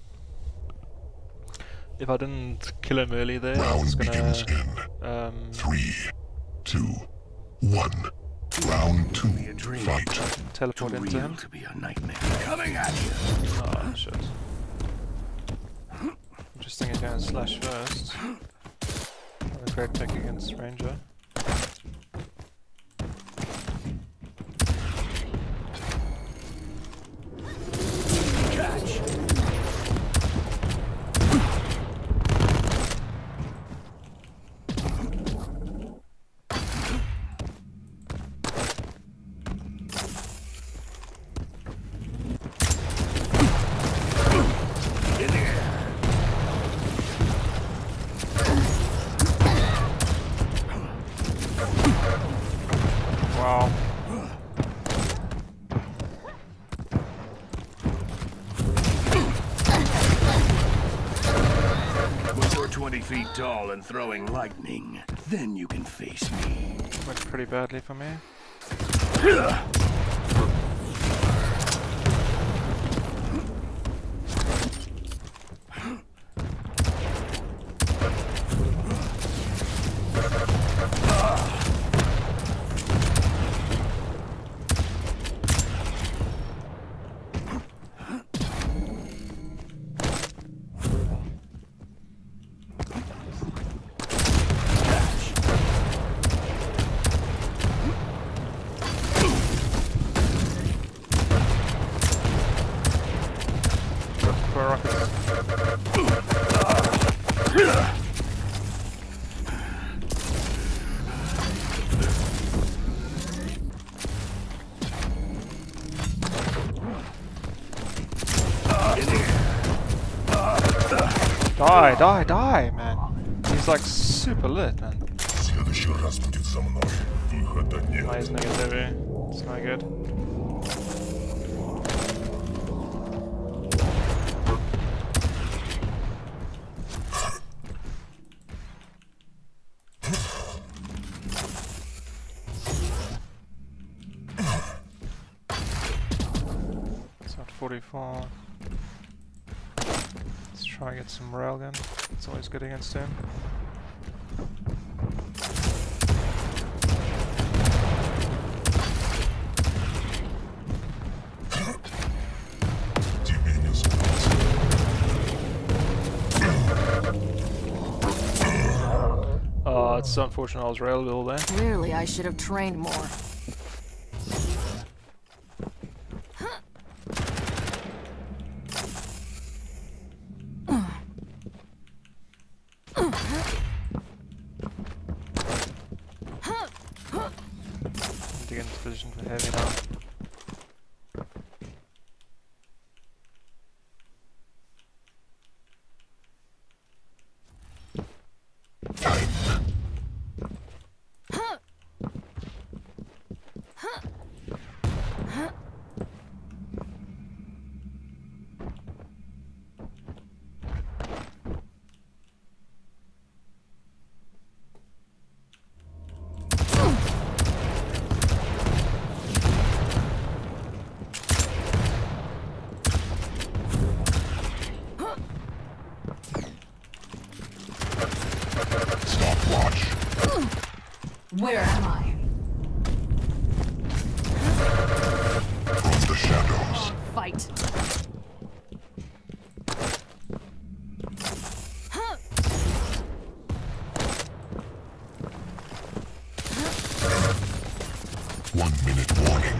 If I didn't kill him early there, Round it's begins gonna in um, three, two, one. Round two. Be a dream. Fight. teleport Too into real him. to be a nightmare. Coming at you. Oh shit. Interesting, he's gonna slash first. A great pick against Ranger. Catch. In the air. twenty feet tall and throwing lightning. Then you can face me. Went pretty badly for me. Die, die, die, man. He's like super lit, man. следующий раз будет за мной. Выхода нет. Nice negativity. It's not good. It's at forty-four. Let's try and get some railgun. It's always good against him. Oh, it's so unfortunate I was railable there. Clearly, I should have trained more. To get into position for heavy now. Stopwatch. Where am I? From the shadows. Fight. One minute warning.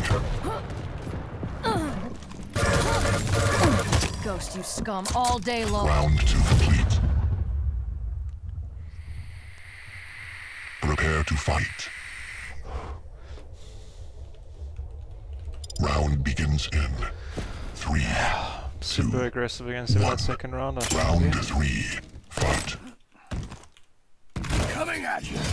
Ghost, you scum, all day long. Round two complete. Prepare to fight. Round begins in three. Super two, aggressive against him in one. that second round. I should Round be. three. Fight. Coming at you.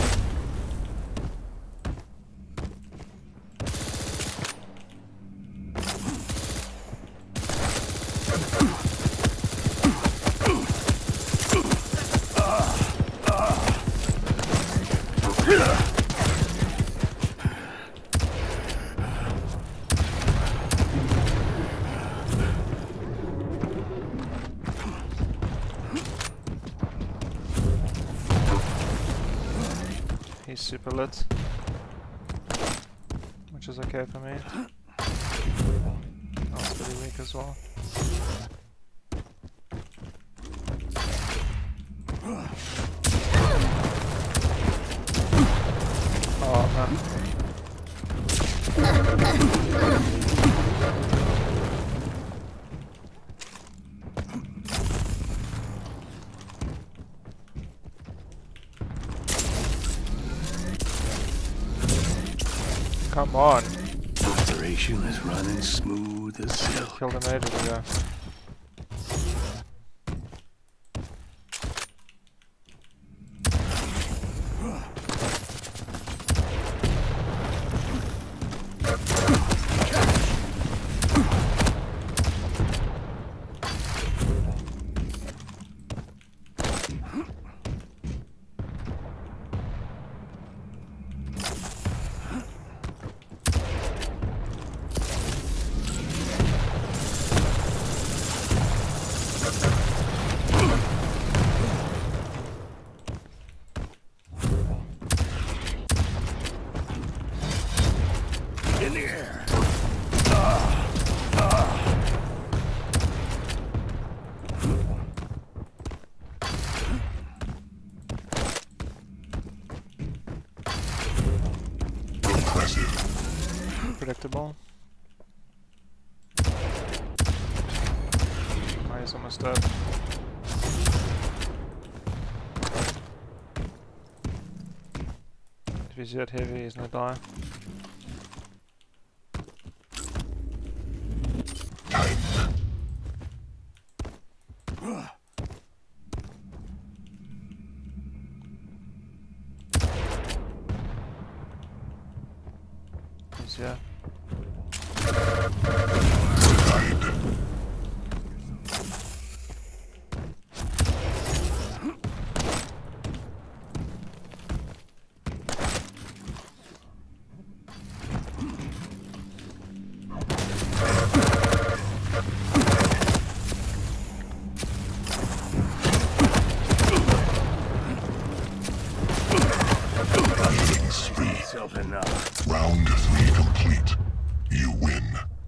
He's super lit, which is okay for me. I was pretty weak as well. Oh man. Come on. Operation is running smooth as silk. Killed him ages ago. predictable. Oh, he's almost dead. If he's hit heavy, he's gonna die. He's yeah. Enough. Round three complete. You win.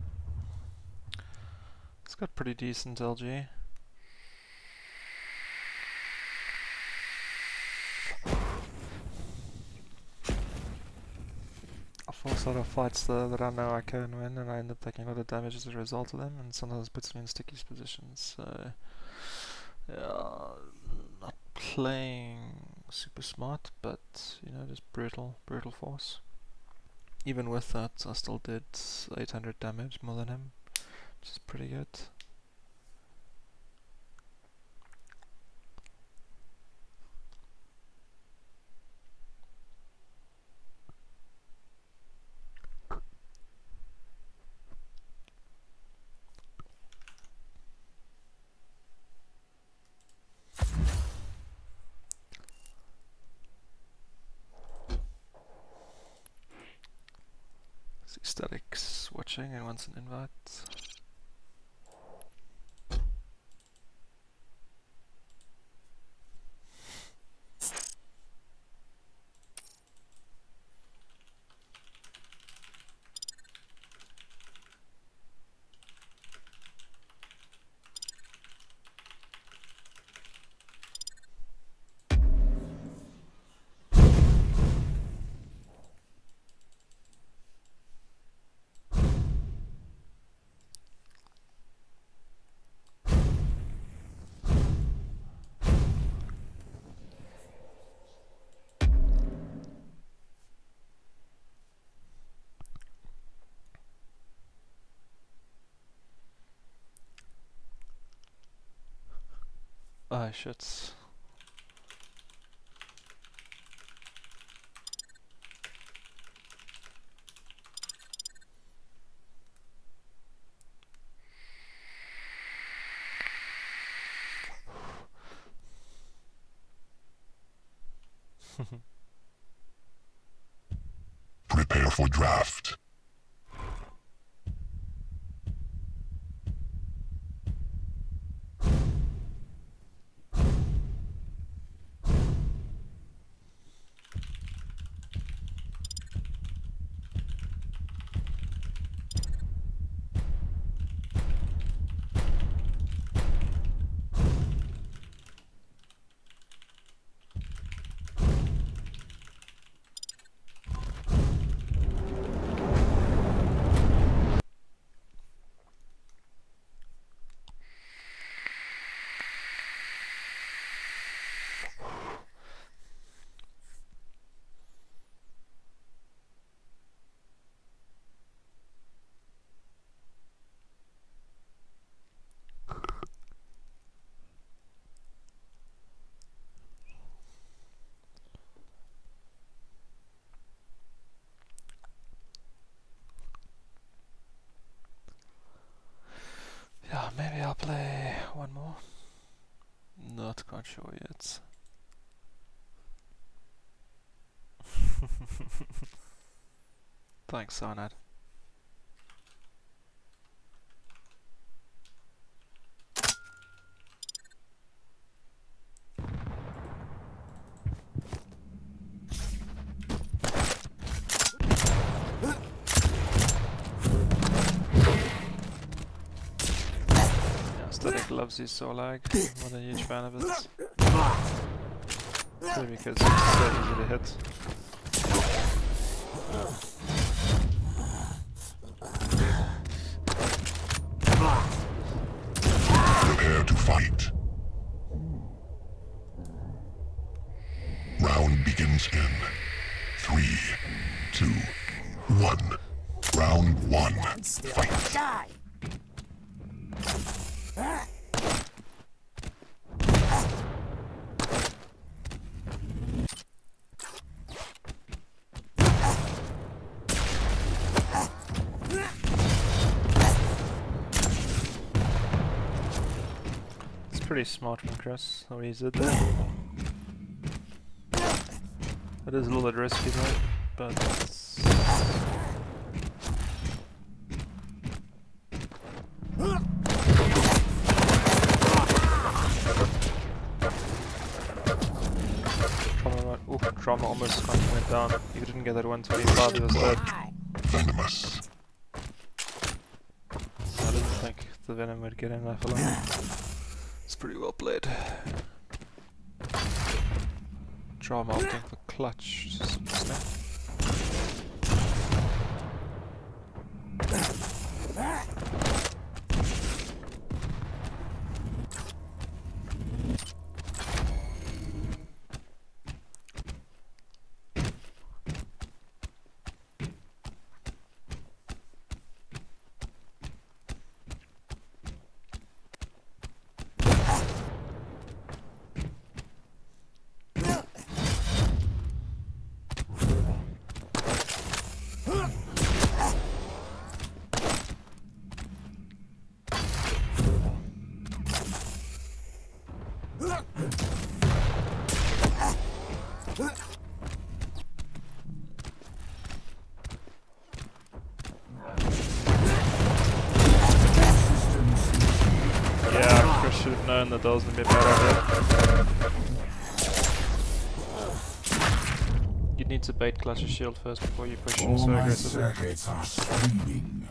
It's got pretty decent L G. I force a lot of fights though that I know I can win, and I end up taking a lot of damage as a result of them, and sometimes it puts me in sticky positions. So yeah, not playing super smart, but you know, just brutal, brutal force. Even with that, I still did eight hundred damage more than him, which is pretty good. Statics watching and wants an invite. Ah, shit. Prepare for draft. Yeah, maybe I'll play one more. Not quite sure yet. Thanks, Sonad. Static loves his Solag. I'm not a huge fan of it. Probably because it's so easy to hit. Prepare to fight. Round begins in three, two, one. Round one. Fight. Die! It's pretty smart from Chris, how he did there. It is a little bit risky though, but it's... Trauma, oh, Trauma almost kind of went down. If he didn't get that one twenty-five, he was dead. Venomous. I didn't think the Venom would get him that for long. It's pretty well played. Trauma opting for clutch. Some snap. Yeah, Chris should have known that that was going to be a bad idea. You'd need to bait Clutch's shield first before you push him so aggressively. circuits are streaming.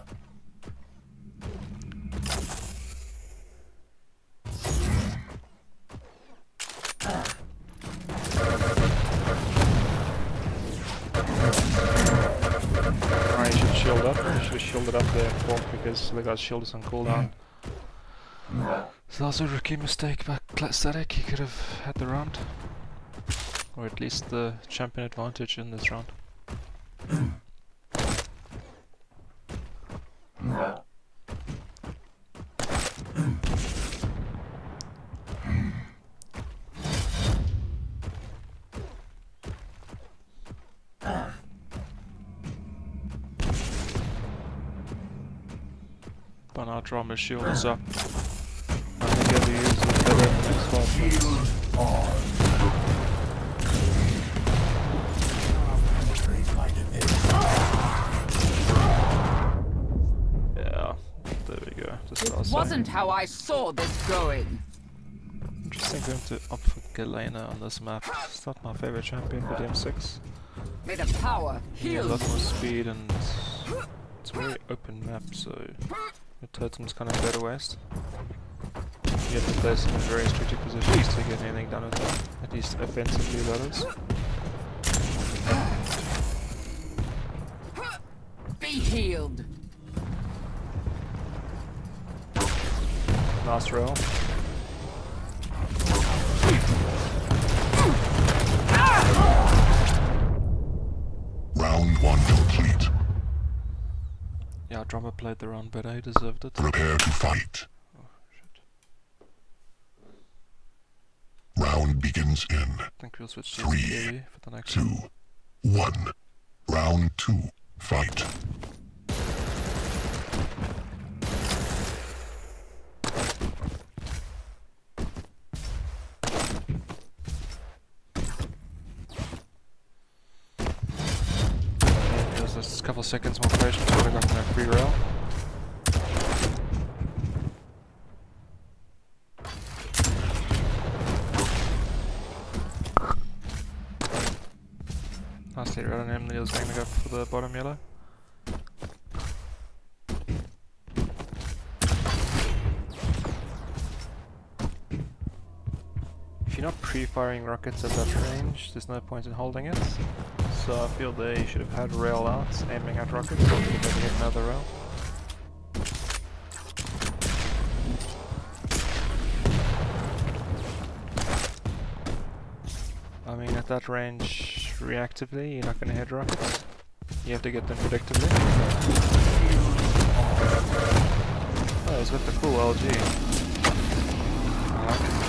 Alright, you should shield up. You should have shielded up there before because the guy's shield is on cooldown. So that was a rookie mistake by Static. He could have had the round. Or at least the champion advantage in this round. But now Drama's shield is up. I think he'll use it better in the next five minutes. Yeah, there we go. Just what I was Wasn't saying. how I saw this going. Interesting going to opt for Galena on this map. It's not my favorite champion for D M six. May the power He has a heal. lot more speed and it's a very open map, so your totem's kind of better waste. You have to place him in very strategic positions to get anything done with him, at least offensively that is. Be healed. Last rail. Round one complete. Yeah, Drummer played the round better, he deserved it. Prepare to fight. Oh, shit. Round begins in I think we'll switch to Three, Fury for the next two, one. one. Round two. Fight. Okay, there's just a couple seconds more patience, would have gotten that free rail. Nicely right on him, Neil's going to go for the bottom yellow. If you're not pre-firing rockets at that range, there's no point in holding it. So I feel they should have had rail out, aiming at rockets, so they could get another rail. I mean, at that range, reactively, you're not going to hit rockets. You have to get them predictably. Oh, he's got the cool L G. I like it.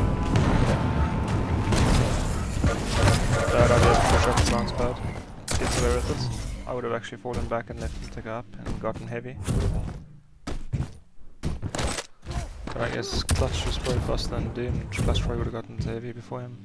Bad idea to push up the bounce pad. Gets away with it. I would have actually fallen back and left him to go up and gotten heavy. But I guess Clutch was probably faster than Doom. Clutch probably would have gotten to heavy before him.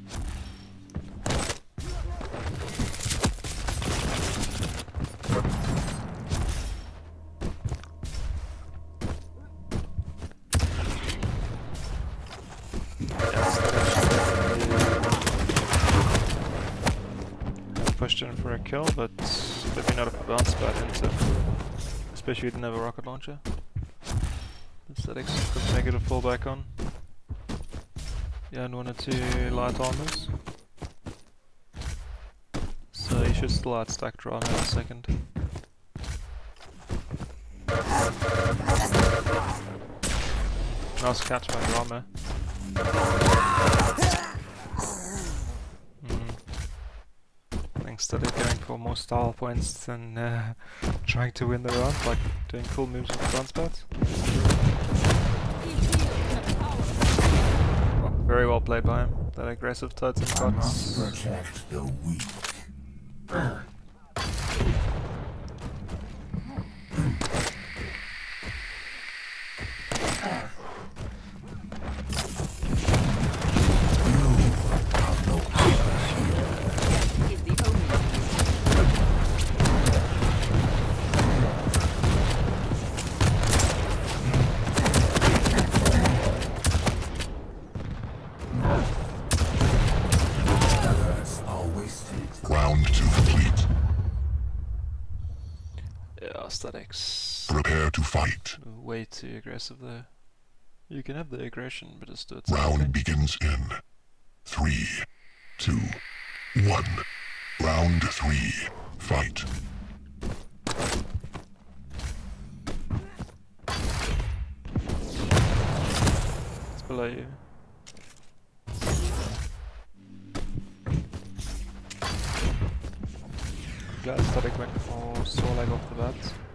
Pushed in for a kill, but definitely not a bounce pad into, especially if you didn't have a rocket launcher. The statics could make it a fallback on. Yeah, and one or two light armors. So you should still outstack Drama in a second. Nice catch by Drama. Instead of going for more style points than uh, trying to win the round, like doing cool moves with bounce pads. Well, very well played by him. That aggressive Titan cuts. Protect the weak. Statics. Prepare to fight. Way too aggressive there. You can have the aggression, but just do it. Round begins in three, two, one. Round three. Fight. It's below you. Glad Static went for Soul Leg off the bat.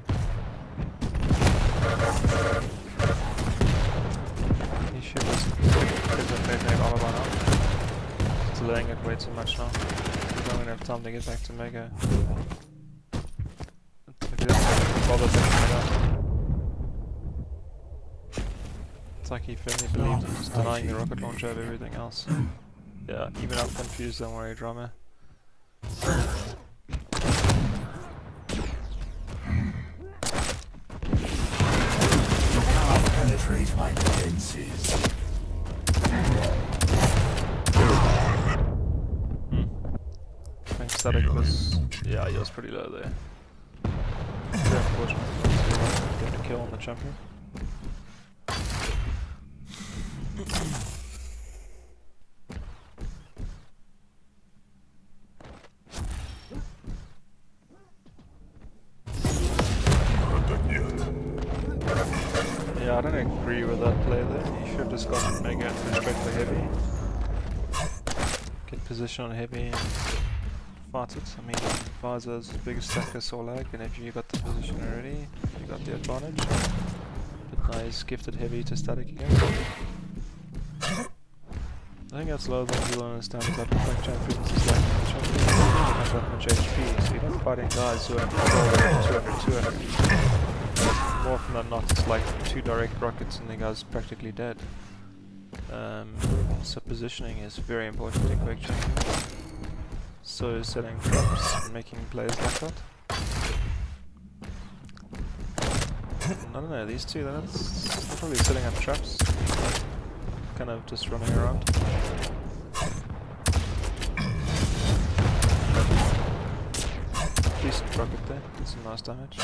He should just get that Mega Egg all by now. It's delaying it way too much now. He's not gonna have time to get back to Mega. If he doesn't bother taking it out. It's like he firmly believes in just denying the rocket launcher of everything else. Yeah, even I'm confused, don't worry, Drama. Penetrate my defenses. Hmm. I think Static was... yeah, he was pretty low there. Very unfortunate to get a kill on the champion. Yeah, I don't agree with that play there. You should have just gone Mega and push back the heavy. Get position on heavy and fight it. I mean, Visor's the biggest stacker Solag, and if you got the position already, you got the advantage. But now he's gifted heavy to Static again. I think that's lower than people understand about the Black Champions. It's like the champions don't have that much H P, so you're not fighting guys who are two hundred, two hundred. More often than not, it's like two direct rockets and the guy's practically dead. Um, so positioning is very important in Quake Champions. So is setting traps and making plays like that. I don't know, these two, that's they're probably setting up traps. Kind of just running around. Decent rocket there, did some nice damage.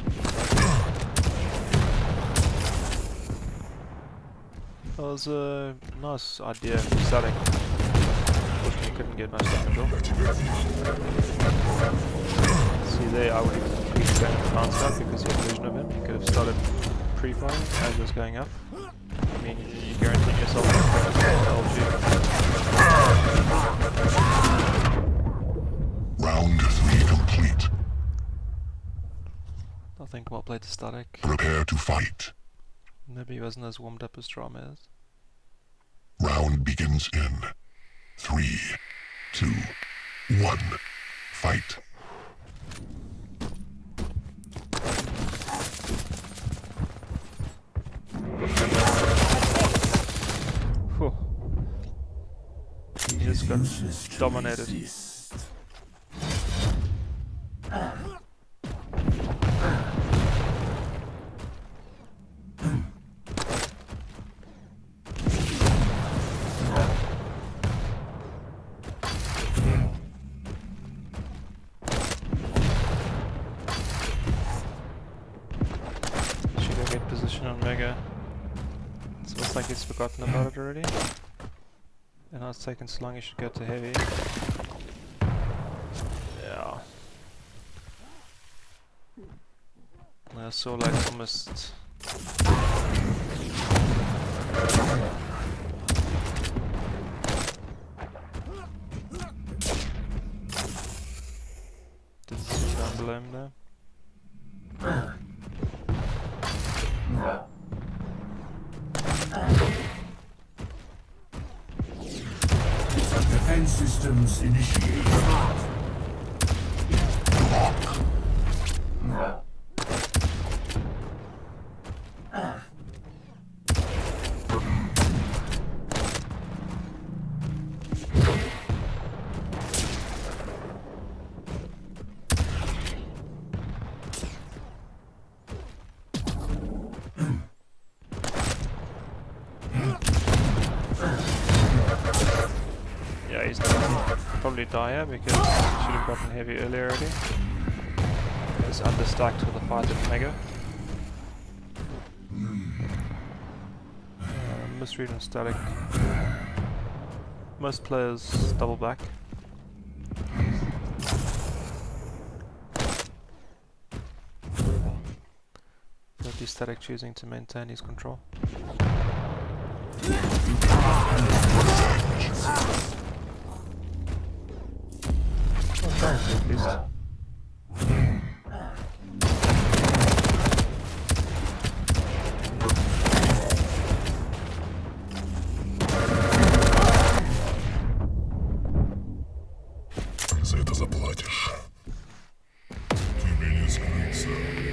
That was a nice idea for Static. Unfortunately, couldn't get much damage off. See there, I would have been going to bounce back because he had vision of him. He could have started pre-firing as he was going up. I mean, you guarantee yourself L G. think well played to Static. Prepare to fight. Maybe he wasn't as warmed up as Drama is. Round begins in three, two, one. Fight. Whew. He just got dominated. Should I get position on Mega? It looks like he's forgotten about it already. And now it's taking so long, he should go to heavy. Yeah. I saw like almost... Didn't see down below him there. Defense systems initiate. Yeah, he's probably dire because he should have gotten heavy earlier already. He's understacked for the fight with Mega. Uh, misread and Static. Most players double back. But the Static choosing to maintain his control. At least. За это заплатишь. Тебе не скрыться.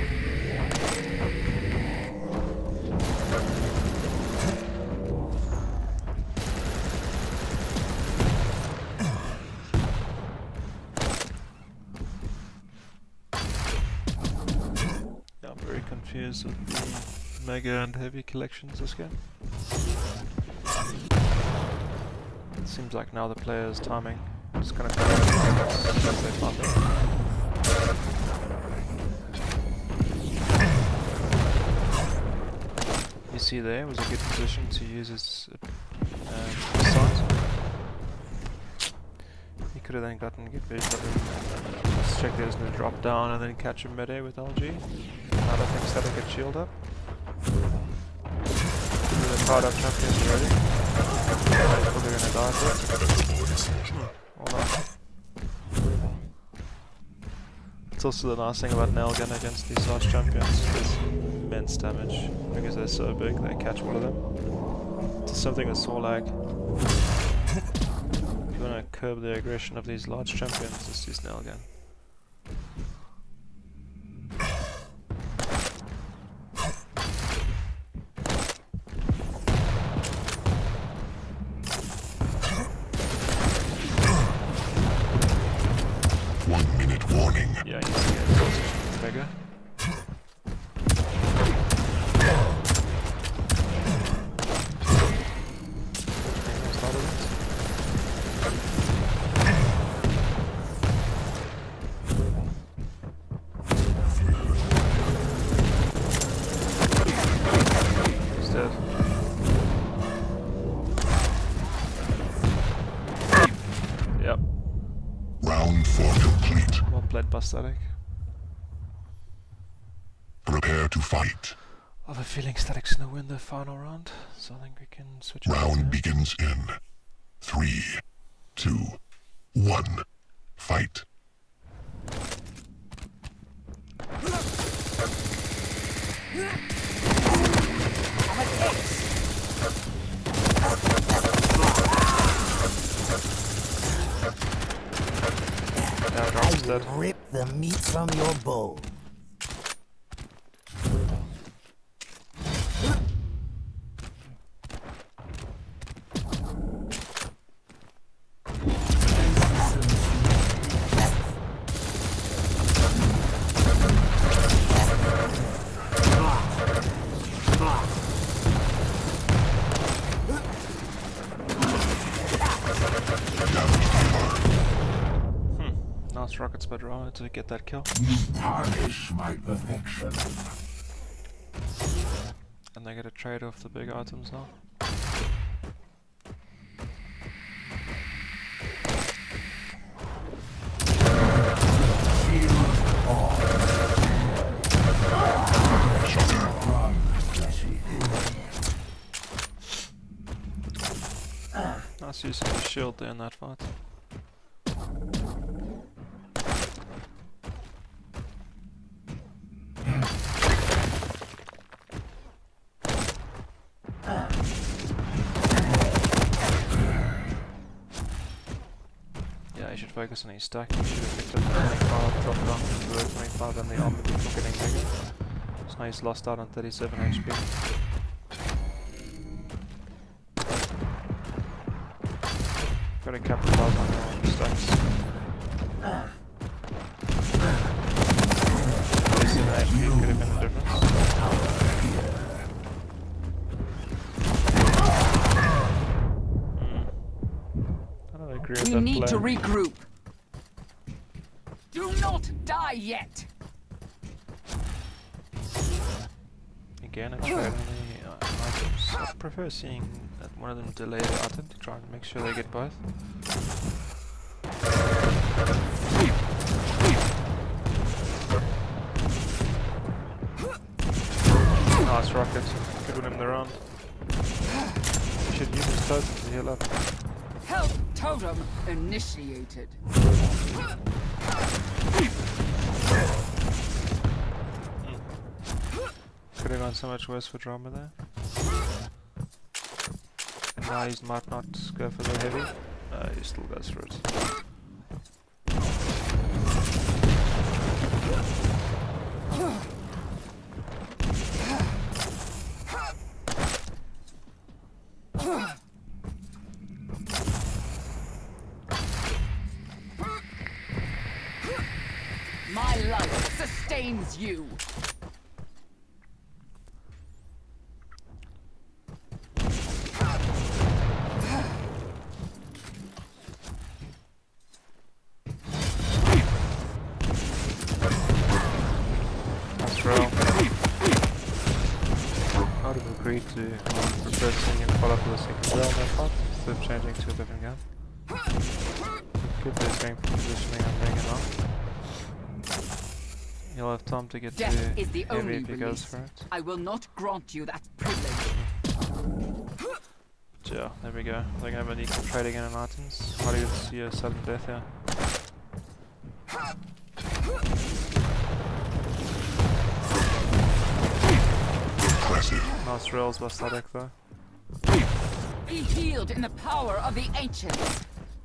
I'm very confused with the Mega and Heavy collections this game. It seems like now the player is timing. I'm just gonna come as they find it. You see there was a good position to use his uh, sight. He could have then gotten get very Let's check there's no drop down and then catch him mid-air with L G. I don't think Static get shield up. They're powered up champions already. They're probably gonna die for it. Hold on. It's also the nice thing about Nailgun against these large champions. There's immense damage because they're so big, they catch one of them. It's something with Saw lag. If you want to curb the aggression of these large champions, just use Nailgun. One minute warning. Yeah, you see it. Mega. He's dead. Yep. Round four complete. Well played by Static. Prepare to fight. I have a feeling Static's gonna win the final round, so I think we can switch over Round there. begins in three, two, one. Fight. Yeah, I Drum's will dead. rip the meat from your bowl. Nice rocket spreader on it to get that kill. Tarnish my perfection. And they get a trade off the big items now. Nice use of the shield there in that fight. Yeah, he should focus on his stack. He should have picked up the twenty-five, dropped it onto the twenty-five and the armor before getting bigger. So now he's lost out on thirty-seven H P. Gotta capitalize on your stacks. thirty-seven H P could have been the difference. Mm. I don't agree with We that need play. to regroup. Do not die yet. Again, I tried on the uh, items. I prefer seeing that one of them delay the item to try and make sure they get both. Nice rocket. Good win him the round. You should use his totem to heal up. Health totem initiated. Could have gone so much worse for Drama there. And now he might not go for the heavy. Uh, he still goes for it. My life sustains you. That's real. I would have agreed to um, the first thing and follow up with a second rail in that part, instead of changing to a different gun. Good bit of strength positioning and bringing it on. You'll have time to get Death to is the heavy only if he goes release. for it. I will not grant you that privilege. Yeah, there we go. They're gonna have an equal trade again on items. Might even see a sudden death here. Impressive. Nice rails by Static though. Be healed in the power of the ancients.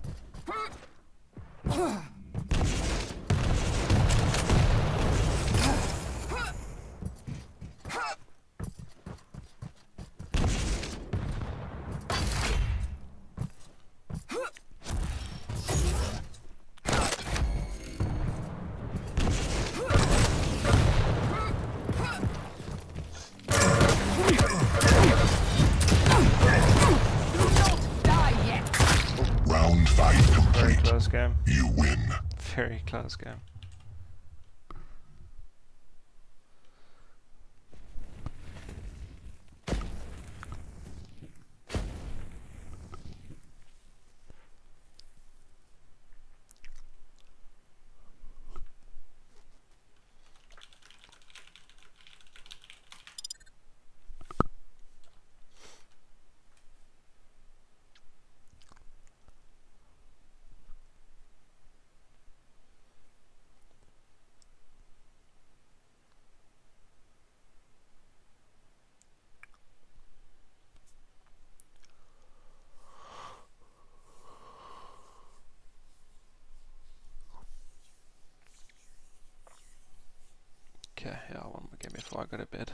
Round five Very complete. close game. You win. Very close game. before I go to bed.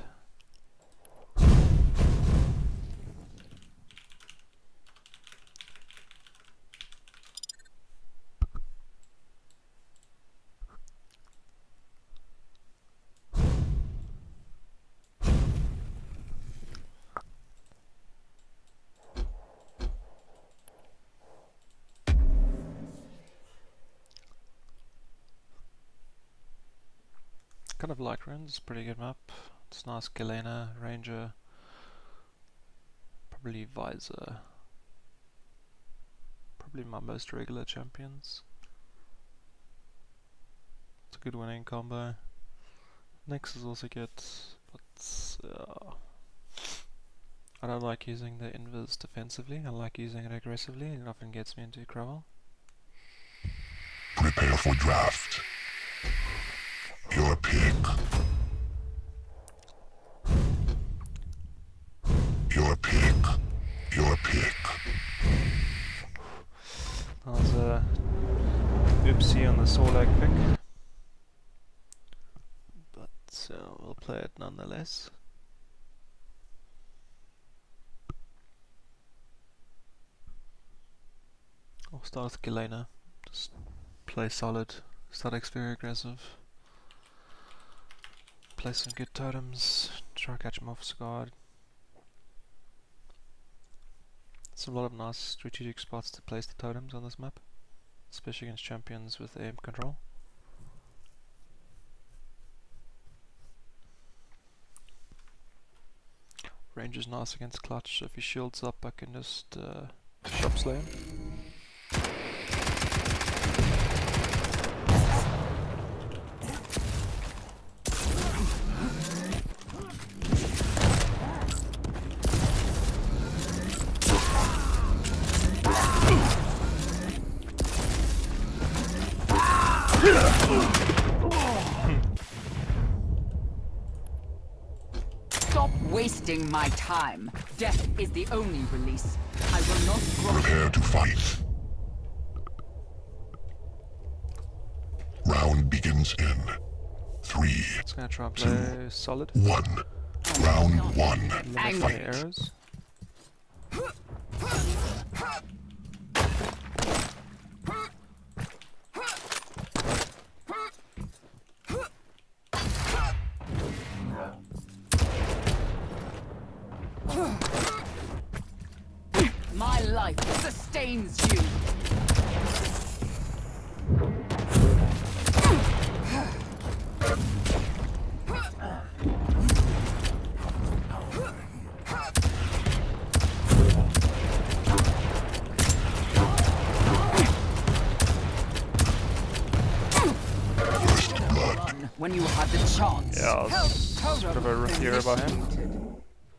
Kind of like Ruins, it's a pretty good map. It's nice. Galena, Ranger, probably Visor. Probably my most regular champions. It's a good winning combo. Nyx is also good, but uh, I don't like using the invis defensively. I like using it aggressively. It often gets me into trouble. Prepare for draft. Your pick. Your pick. Your pick. That was a oopsie on the Sorlag pick, but uh, we'll play it nonetheless. I'll start with Galena. Just play solid. Static's very aggressive. Play some good totems. Try to catch him off his guard. There's a lot of nice strategic spots to place the totems on this map, especially against champions with aim control. Range is nice against clutch, so if he shields up I can just uh, shop slay him. Stop wasting my time. Death is the only release. I will not grow. Prepare to fight. Round begins in three, Just gonna try and play solid. one. Round one. Limit my Fight. arrows. My life sustains you. Run when you have the chance. Yeah, I was sort of a rough year about him.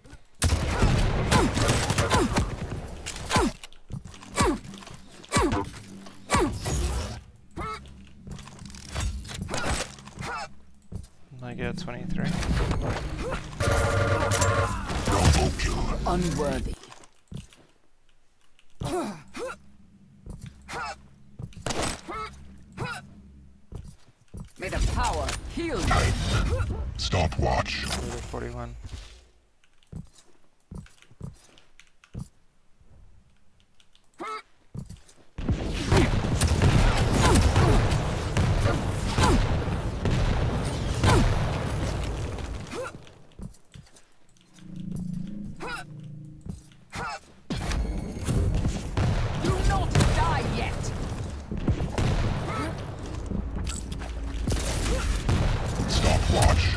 I get twenty-three. Unworthy. May the power heal you. Stopwatch. forty-one. Do not die yet. Stopwatch.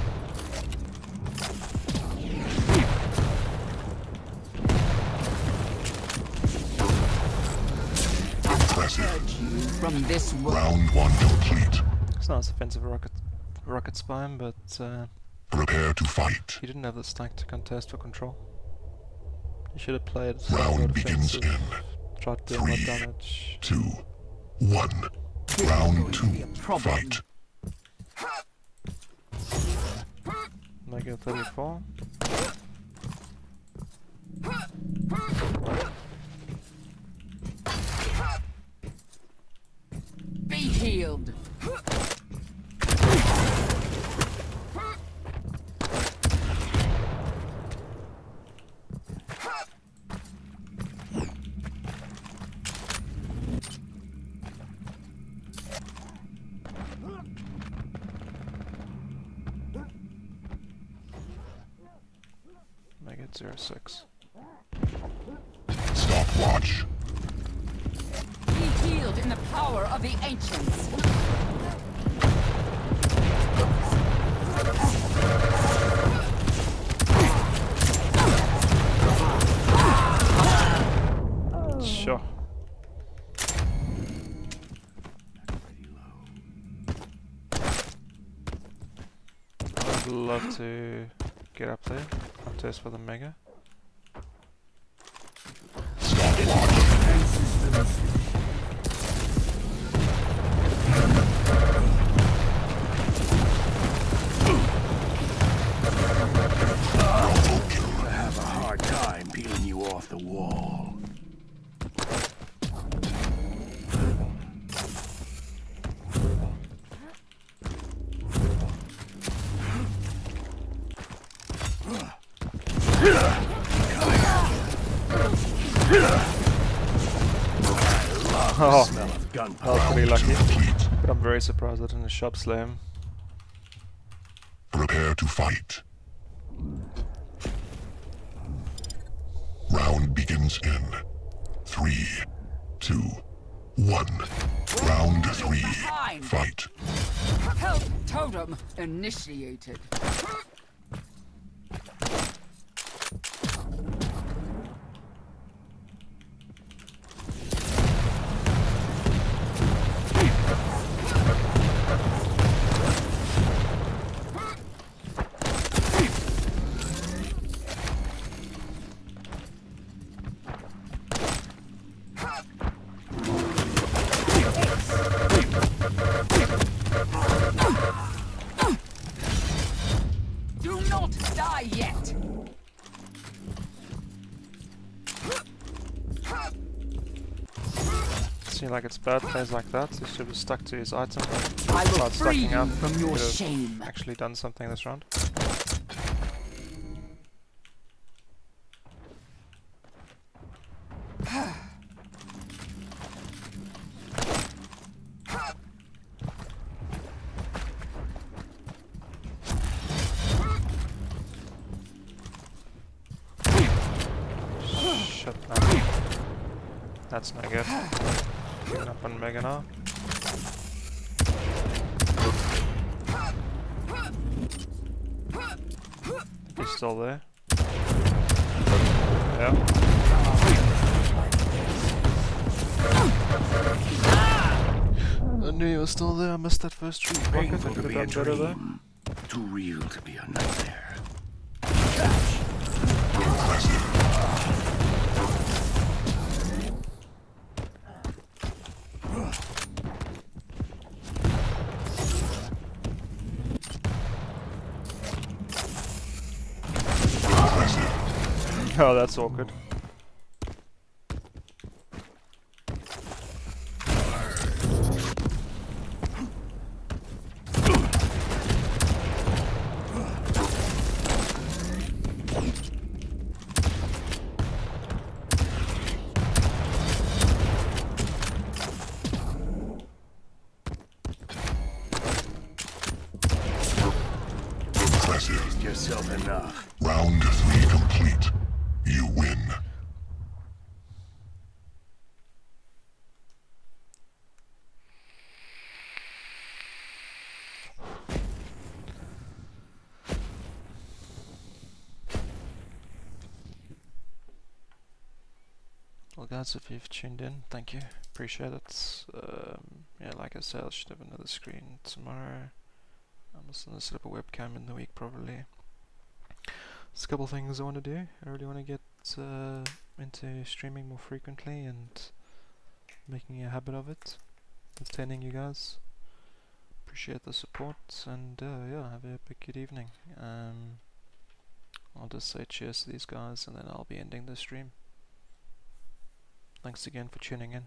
Impressive. From this world. Round one complete. It's not as offensive rocket rocket spine, but uh, Prepare to fight. he didn't have the stack to contest for control. He should have played Round more begins defensive, in tried to deal more three. damage. two, one. Round two. problem. Fight. Mega thirty-four. Be healed. point zero six. Stopwatch. Be healed in the power of the ancients. Sure. I'd love to get up there and test for the mega. I have a hard time peeling you off the wall. Oh, Smell of that gunpowder. was pretty lucky. Complete. But I'm very surprised I didn't shop slam. Prepare to fight. Round begins in three, two, one. Round three. Fight. Health totem initiated. Do not die yet. Seems like it's bad plays like that. He should have stuck to his item. I will Start free stacking you up. from your Could have shame. actually done something this round. Shit, man. That's no good. Giving up on Mega now. He's still there. Yeah. I knew he was still there. I missed that first tree pocket. I Painful to could be a have done better there. dream. Too real to be a nightmare. Oh, that's awkward. Impressive. Yourself enough. Round three complete. You win. Well guys, if you've tuned in, thank you. Appreciate it. Um, yeah, like I said, I should have another screen tomorrow. I'm just gonna set up a webcam in the week probably. There's a couple things I want to do. I really want to get uh, into streaming more frequently and making a habit of it. Entertaining you guys. Appreciate the support and uh, yeah, have a big good evening. Um, I'll just say cheers to these guys and then I'll be ending the stream. Thanks again for tuning in.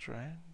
strange.